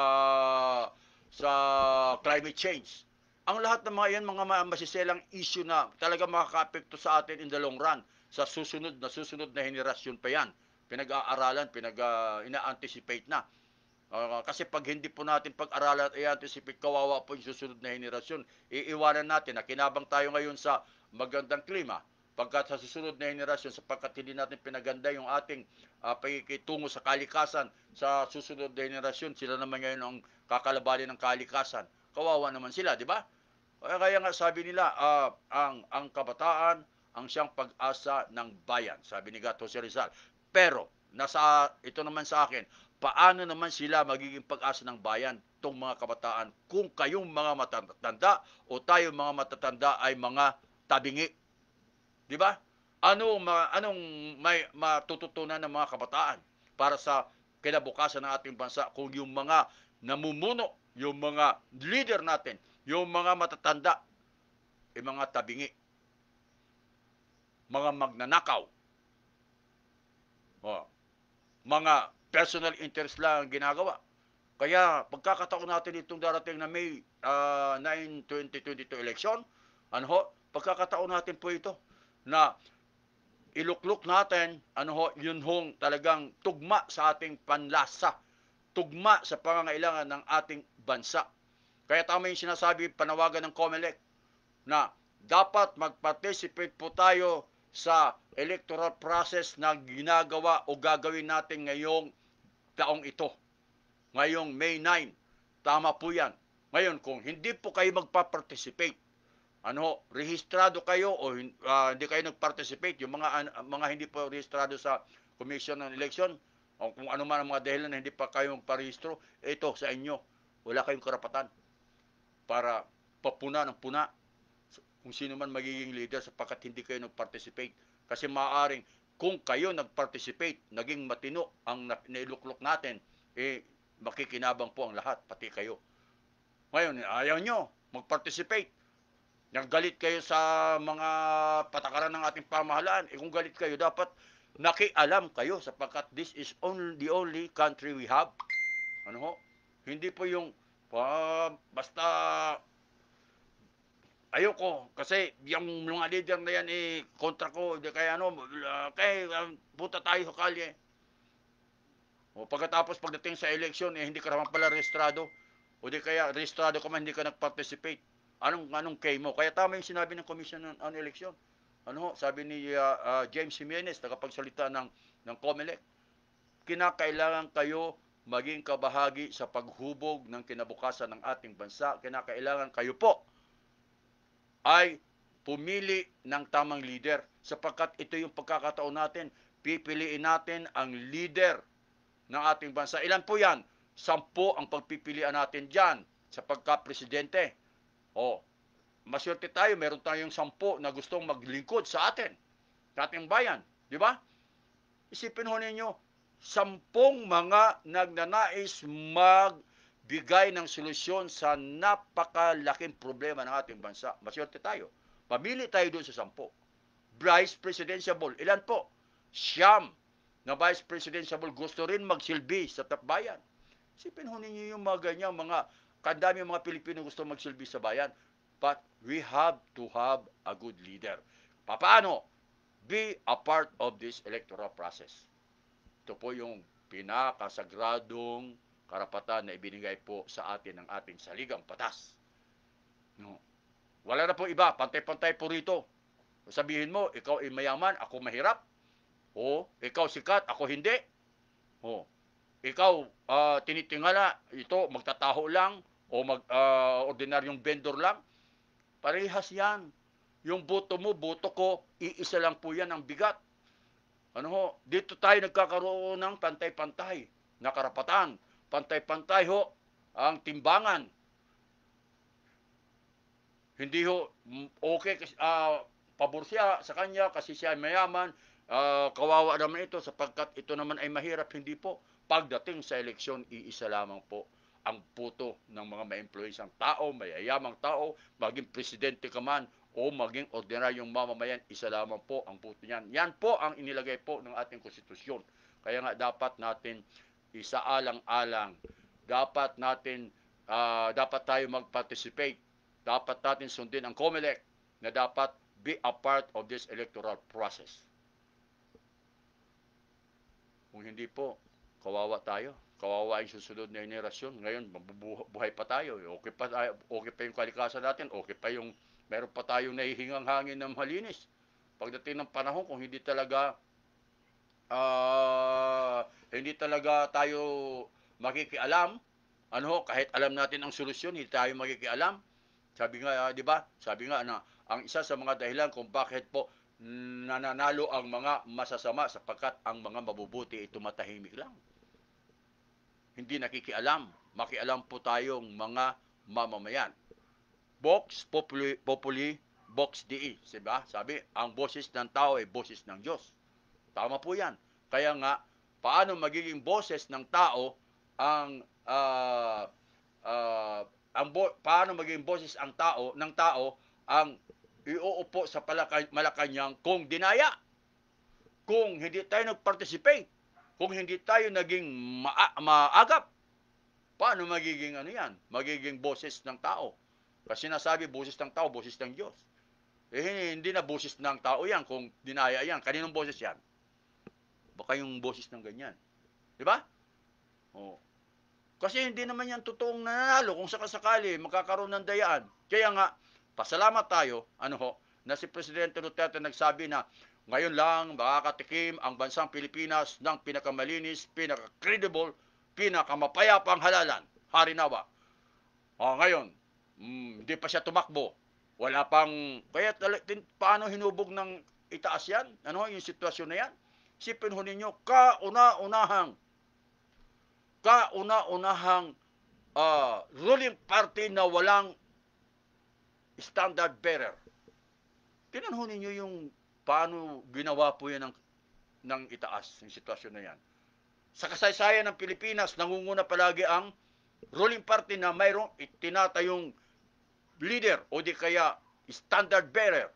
uh, sa climate change. Ang lahat ng mga yan, mga masiselang issue na talaga makaka-apekto sa atin in the long run. Sa susunod na susunod na henerasyon pa yan. Pinag-aaralan, pinag, uh, ina-anticipate na. Uh, kasi pag hindi po natin pag-aralan at i-anticipate, kawawa po yung susunod na henerasyon. Iiwanan natin na kinabang tayo ngayon sa magandang klima. Pagkat sa susunod na henerasyon, sapagkat hindi natin pinaganda yung ating uh, pakikitungo sa kalikasan, sa susunod na henerasyon, sila naman ngayon ang kakalabanin ng kalikasan. Kawawa naman sila, di ba? Kaya nga sabi nila, uh, ang ang kabataan ang siyang pag-asa ng bayan, sabi ni Gato Jose Rizal. Pero, nasa, ito naman sa akin, paano naman sila magiging pag-asa ng bayan, itong mga kabataan, kung kayong mga matatanda o tayo mga matatanda ay mga tabingi? Di ba? Ano, ma, anong may matututunan ng mga kabataan para sa kinabukasan ng ating bansa kung yung mga namumuno, yung mga leader natin, yung mga matatanda, yung mga tabingi, mga magnanakaw, oh, mga personal interest lang ang ginagawa. Kaya pagkakataon natin itong darating na May uh, nine, twenty twenty-two election, ano ho, pagkakataon natin po ito na iluklok natin, ano ho, yun hong talagang tugma sa ating panlasa, tugma sa pangangailangan ng ating bansa. Kaya tama yung sinasabi, panawagan ng COMELEC, na dapat mag-participate po tayo sa electoral process na ginagawa o gagawin natin ngayong taong ito. Ngayong May nine. Tama po yan. Ngayon, kung hindi po kayo magpa-participate, ano, rehistrado kayo o uh, hindi kayo nag-participate, yung mga uh, mga hindi po rehistrado sa Commission ng Election, o kung ano man ang mga dahilan na hindi pa kayo magparehistro, ito sa inyo. Wala kayong karapatan para papuna ng puna kung sino man magiging leader sapagkat hindi kayo nag-participate. Kasi maaaring kung kayo nag-participate, naging matino ang nailuklok natin, eh makikinabang po ang lahat, pati kayo. Ngayon, ayaw nyo mag-participate. Nagalit kayo sa mga patakaran ng ating pamahalaan. Eh kung galit kayo, dapat nakialam kayo sapagkat this is only the only country we have. Ano ho? Hindi po yung uh, basta ayoko kasi yung mga leader na yan eh kontra ko, di kaya ano, uh, kaya uh, puta tayo sa kalye. O pagkatapos pagdating sa election eh hindi ka naman pala rehistrado. O di kaya rehistrado ka man hindi ka nag-participate. Anong anong kay mo? Kaya tama yung sinabi ng Commission on, on Election. Ano ho? Sabi ni uh, uh, James Jimenez, tagapagsalita ng ng COMELEC, kinakailangan kayo maging kabahagi sa paghubog ng kinabukasan ng ating bansa. Kinakailangan kayo po ay pumili ng tamang leader sapagkat ito yung pagkakataon natin. Pipiliin natin ang leader ng ating bansa. Ilan po yan? Sampo ang pagpipilian natin dyan sa pagka-presidente. O, maswerte tayo, meron tayong sampo na gustong maglingkod sa atin, sa ating bayan. Di ba? Isipin ho ninyo, sampung mga nagnanais magbigay ng solusyon sa napakalaking problema ng ating bansa. Maswerte tayo. Pamili tayo doon sa sampo. Vice Presidential, ilan po? Siyam na Vice Presidential gusto rin magsilbi sa bayan. Isipin ho ninyo yung mga ganyan, mga kandami mga Pilipino gusto magsilbi sa bayan. But we have to have a good leader. Paano? Be a part of this electoral process. Ito po yung pinakasagradong karapatan na ibinigay po sa atin ng ating saligang batas. No. Wala na po iba, pantay-pantay po rito. Sabihin mo, ikaw ay mayaman, ako mahirap. O, ikaw sikat, ako hindi. O, ikaw uh, tinitingala, ito magtataho lang o mag uh, ordinaryong vendor lang. Parehas yan. Yung boto mo, boto ko, iisa lang po yan ang bigat. Ano ho? Dito tayo nagkakaroon ng pantay-pantay na karapatan. Pantay-pantay ho ang timbangan. Hindi ho, okay, uh, pabor siya sa kanya kasi siya ay mayaman, uh, kawawa naman ito sapagkat ito naman ay mahirap. Hindi po. Pagdating sa eleksyon, iisa lamang po ang puto ng mga ma-influensang tao, mayayamang tao, maging presidente ka man o maging ordinaryong mamamayan, isa lamang po ang puto niyan. Yan po ang inilagay po ng ating konstitusyon. Kaya nga dapat natin isaalang-alang, dapat natin, uh, dapat tayo mag-participate, dapat natin sundin ang COMELEC na dapat be a part of this electoral process. Kung hindi po, kawawa tayo. Kawawa yung susunod na henerasyon. Ngayon, mabubuhay pa tayo. Okay pa, okay pa yung kalikasan natin. Okay pa yung, meron pa tayong nahihingang hangin ng malinis. Pagdating ng panahon, kung hindi talaga, uh, hindi talaga tayo makikialam, ano, kahit alam natin ang solusyon, hindi tayo makikialam. Sabi nga, uh, di ba? Sabi nga na, ang isa sa mga dahilan kung bakit po nananalo ang mga masasama sapagkat ang mga mabubuti ay tumatahimik lang. Hindi nakikialam. Makialam po tayong mga mamamayan. Vox Populi, Populi Vox Dei. Diba? Sabi, ang boses ng tao ay boses ng Diyos. Tama po yan. Kaya nga, paano magiging boses ng tao ang uh, uh, ang bo- paano magiging boses ang tao ng tao ang iuupo sa palaka- Malacanang kung dinaya, kung hindi tayo nag-participate, kung hindi tayo naging ma- maagap, paano magiging ano yan? Magiging boses ng tao. Kasi sinasabi boses ng tao, boses ng Diyos. Eh, hindi na boses ng tao yan kung dinaya yan. Kaninong boses yan? Baka yung boses ng ganyan. Di ba? Oh. Kasi hindi naman yan totoong nananalo kung sakasakali magkakaroon ng dayaan. Kaya nga, pasalamat tayo, ano ho, na si Presidente Duterte nagsabi na ngayon lang makakatikim ang bansang Pilipinas ng pinakamalinis, pinaka-credible, pinakamapayapang halalan. Harinawa. O ngayon, mm, hindi pa siya tumakbo. Wala pang, kaya paano hinubog ng itaas yan? Ano yung sitwasyon na yan? Sipin ho ninyo, kauna-unahang, kauna-unahang uh, ruling party na walang standard bearer. Tingnan ho ninyo yung paano ginawa po yan ng, ng itaas, yung sitwasyon na yan. Sa kasaysayan ng Pilipinas, nangunguna palagi ang ruling party na mayroong itinatayong leader o di kaya standard bearer.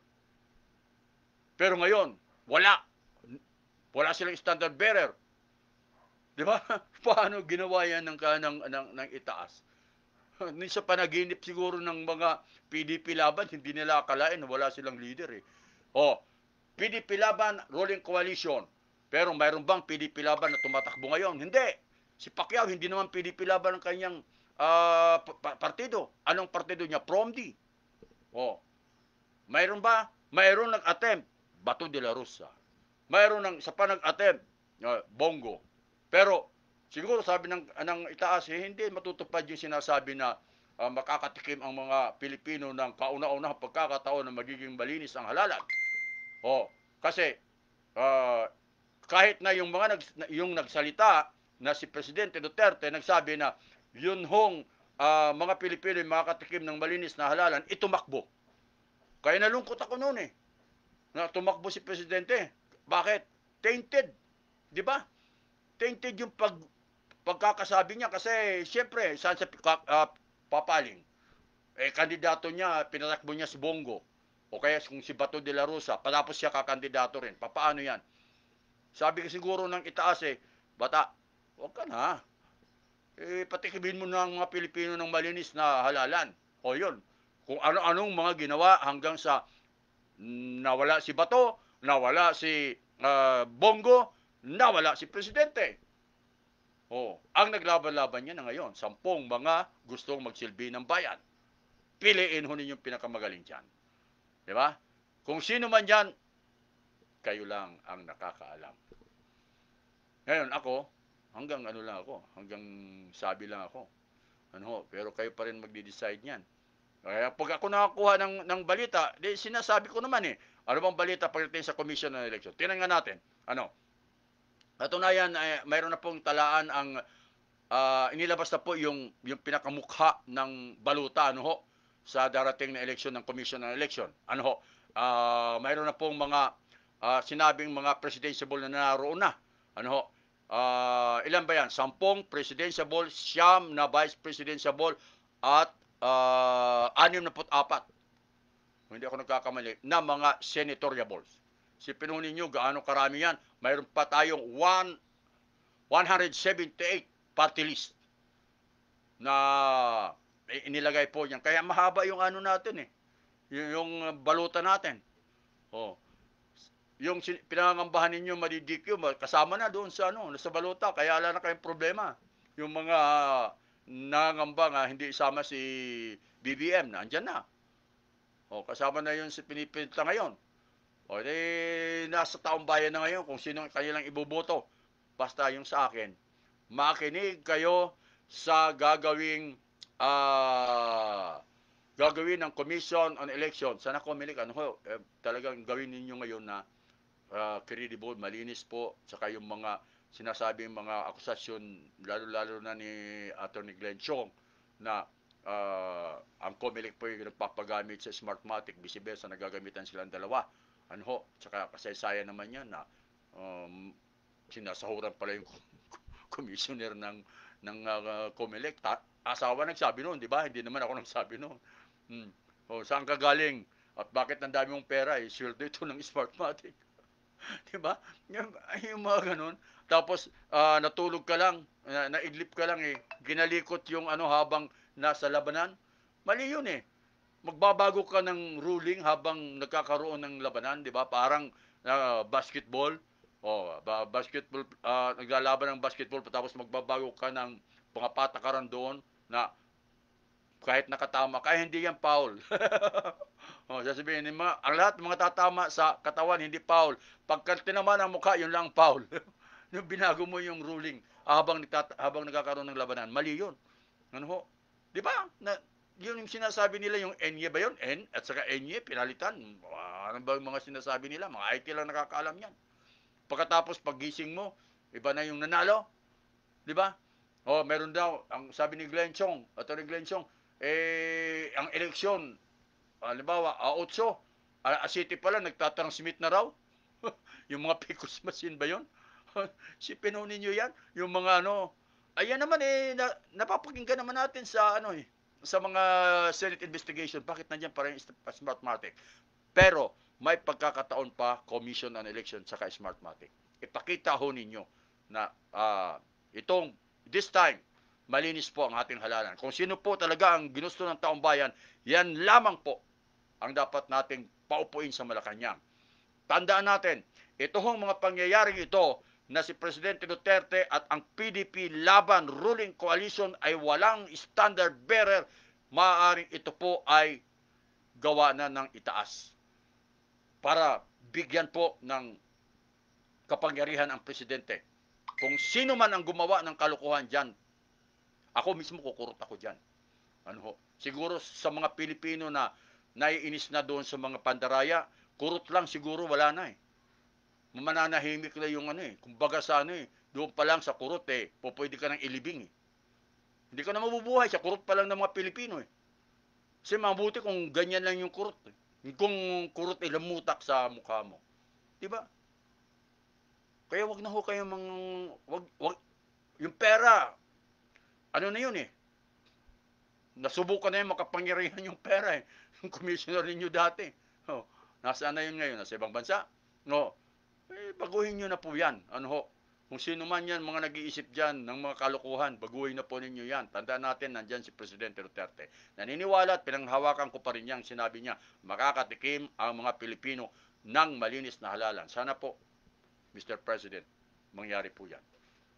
Pero ngayon, wala. Wala silang standard bearer. Di ba? Paano ginawa yan ng, ng, ng, ng itaas? Sa panaginip siguro ng mga P D P laban, hindi nila akalain na wala silang leader eh. O, P D P laban, ruling coalition. Pero mayroon bang P D P laban na tumatakbo ngayon? Hindi. Si Pacquiao, hindi naman P D P laban ng kanyang uh, partido. Anong partido niya? PROMDI. O, mayroon ba? Mayroon nag-attempt. Bato de la Rosa. Mayroon ng, sa pa nag-attempt. Uh, Bongo. Pero, siguro sabi ng, ng itaas, eh, hindi matutupad yung sinasabi na uh, makakatikim ang mga Pilipino ng kauna-unahang pagkakataon na magiging malinis ang halalan. O, kasi, uh, kahit na yung mga nag, yung nagsalita na si Presidente Duterte, nagsabi na yun hong uh, mga Pilipino yung makakatikim ng malinis na halalan, itumakbo. Kaya nalungkot ako noon eh, na tumakbo si Presidente. Bakit? Tainted. Di ba? Tainted yung pag, pagkakasabi niya kasi siyempre, saan sa uh, papaling? Eh, kandidato niya, pinatakbo niya si Bongo. O kaya kung si Bato de la Rosa, patapos siya kakandidato rin. Papaano yan? Sabi ko siguro ng itaas eh, bata, huwag ka na. Eh, patikimin mo ng mga Pilipino ng malinis na halalan. O yun, kung ano-anong mga ginawa hanggang sa nawala si Bato, nawala si uh, Bongo, nawala si Presidente. O, ang naglaban-laban niya na ngayon, sampung mga gustong magsilbi ng bayan. Piliin ho ninyong pinakamagaling dyan. Diba? Kung sino man dyan, kayo lang ang nakakaalam. Ngayon ako, hanggang ano lang ako, hanggang sabi lang ako. Ano, pero kayo pa rin magde-decide niyan. Kaya pag ako nakakuha ng, ng balita, di sinasabi ko naman eh, ano bang balita pagdating sa Commission ng Election? Tingnan nga natin. Ano? Katunayan, eh, mayroon na pong talaan ang uh, inilabas na po yung, yung pinakamukha ng baluta, ano ho, sa darating na eleksyon ng Commission ng Election. Ano ho? Uh, mayroon na pong mga uh, sinabing mga presidentiable na naroon na. Ano ho? Uh, ilan ba yan? Sampung presidentiable, siyam na vice presidentiable, at uh, anim na put apat. Hindi ako nagkakamali, na mga senatoriables. Sipin ho ninyo, gaano karami yan? Mayroon pa tayong one hundred seventy-eight party list na inilagay po niyan. Kaya mahaba yung ano natin eh. Yung, yung baluta natin. Oh. Yung pinangangambahan ninyo madidikyo, kasama na doon sa ano, sa baluta. Kaya wala na kayong problema. Yung mga uh, nangangamba nga hindi isama si B B M, nandiyan na. Oh, kasama na yun si pinipinta ngayon. O, eh, nasa taong bayan na ngayon kung sino kanilang iboboto. Basta yung sa akin, makinig kayo sa gagawing uh, gagawin ng Commission on Election. Sana Comelec, ano ho, eh, talagang gawin ninyo ngayon na uh, credible, malinis po, saka yung mga sinasabing mga akusasyon, lalo-lalo na ni Attorney Glenn Chong, na uh, ang Comelec po yung nagpapagamit sa Smartmatic, vice-versa, nagagamitan silang dalawa. Ano ho, saka kasaysayan naman yan na um, sinasahuran pala yung commissioner ng ng uh, Comelec. Ta- asawa nagsabi noon, di ba? Hindi naman ako nagsabi noon. Hmm. O, saan ka galing? At bakit ang dami mong pera? Eh, sweldo ito ng Smartmatic. Di ba? Yung, yung mga ganun. Tapos, uh, natulog ka lang, uh, naidlip ka lang eh. Ginalikot yung ano habang nasa labanan. Mali yun eh. Magbabago ka ng ruling habang nagkakaroon ng labanan, di ba? Parang uh, basketball. Oh, ba- basketball, uh, naglalaban ng basketball tapos magbabago ka ng mga patakaran doon na kahit nakatama, kaya hindi yan foul. Oh, sasabihin ni mga, ang lahat ng mga tatama sa katawan hindi foul. Pagka tinamaan ang mukha, yun lang foul. Yung binago mo yung ruling habang nagtata, habang nagkakaroon ng labanan, mali yun. Ano ho? 'Di ba? Na yun yung sinasabi nila yung enye ba yun? N at saka enye pinalitan. Ano ba yung mga sinasabi nila? Mga I T lang nakakaalam yan. Pagkatapos paggising mo, iba na yung nanalo. 'Di ba? Oh, meron daw ang sabi ni Glenn Chong, Attorney Glenn Chong, eh ang eleksyon, halimbawa, a otso, a city pala nagtatransmit na raw. Yung mga Picos machine ba 'yon? Sipinin niyo 'yan, yung mga ano, ayan naman eh na, napapakinggan naman natin sa ano eh sa mga Senate investigation. Bakit nandiyan pa rin Smartmatic? Pero may pagkakataon pa Commission on Election saka Smartmatic. Ipakita ho ninyo na uh, itong this time malinis po ang ating halalan. Kung sino po talaga ang ginusto ng taong bayan, yan lamang po ang dapat nating paupuin sa Malacanang. Tandaan natin, ito hong mga pangyayaring ito na si Presidente Duterte at ang P D P laban ruling coalition ay walang standard bearer, maaaring ito po ay gawa na ng itaas para bigyan po ng kapangyarihan ang Presidente. Kung sino man ang gumawa ng kalokohan dyan, ako mismo kukurot ako dyan. Ano ho? Siguro sa mga Pilipino na naiinis na doon sa mga pandaraya, kurot lang siguro wala na eh. Mananahimik na yung ano eh. Kumbaga sa ano eh, doon pa lang sa kurot eh, pupwede ka ng ilibing eh. Hindi ka na mabubuhay sa kurot pa lang ng mga Pilipino eh. Kasi mabuti kung ganyan lang yung kurot eh. Kung kurot ay lamutak sa mukha mo. Diba? Kaya wag na ho kayo mang, wag, wag, yung pera, ano na yun eh. Nasubukan na yung makapangyarihan yung pera eh. Yung commissioner ninyo dati. Oh, nasaan na yun ngayon? Nasa ibang bansa? No. Eh, baguhin nyo na po yan. Ano ho? Kung sino man yan, mga nag-iisip dyan ng mga kalokohan, baguhin na po ninyo yan. Tandaan natin, nandyan si Presidente Duterte. Naniniwala at pinanghawakan ko pa rin niyang sinabi niya, makakatikim ang mga Pilipino ng malinis na halalan. Sana po, Mister President, mangyari po yan.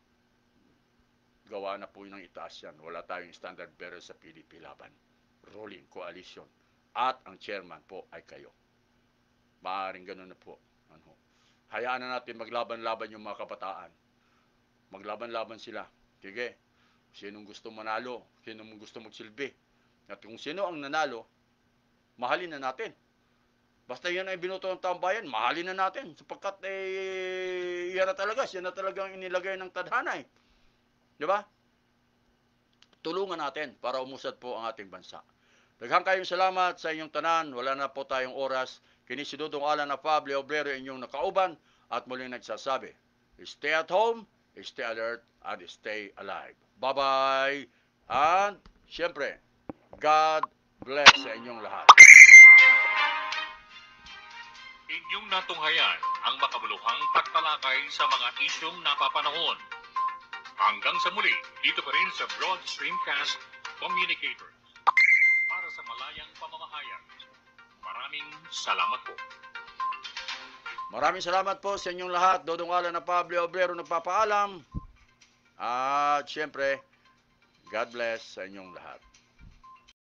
Gawa na po ng itaas yan. Wala tayong standard bearer sa P D P laban. Ruling coalition. At ang chairman po ay kayo. Maaaring ganun na po. Ano? Hayaan na natin maglaban-laban yung mga kabataan. Maglaban-laban sila. Sige, sinong gusto manalo, sinong gusto magsilbi. At kung sino ang nanalo, mahalin na natin. Basta yan ay binuto ng taong bayan, mahalin na natin. Sapagkat eh, yan na talaga, siya na talagang inilagay ng tadhana eh. Di ba? Tulungan natin para umusad po ang ating bansa. Daghang kayong salamat sa inyong tanan. Wala na po tayong oras. Kini si Dudong Alan na Pablo Obrero inyong nakauban at muling nagsasabi, stay at home, stay alert, and stay alive. Bye-bye! And, syempre, God bless sa inyong lahat. Inyong natunghayan ang makabuluhang pagtalakay sa mga isyong napapanahon. Hanggang sa muli, dito pa rin sa Broad Streamcast Communicators. Para sa malayang pamamahayag. Maraming salamat po. Maraming salamat po sa inyong lahat. Dodong Alan na Pablo Obrero nagpapaalam. At syempre, God bless sa inyong lahat.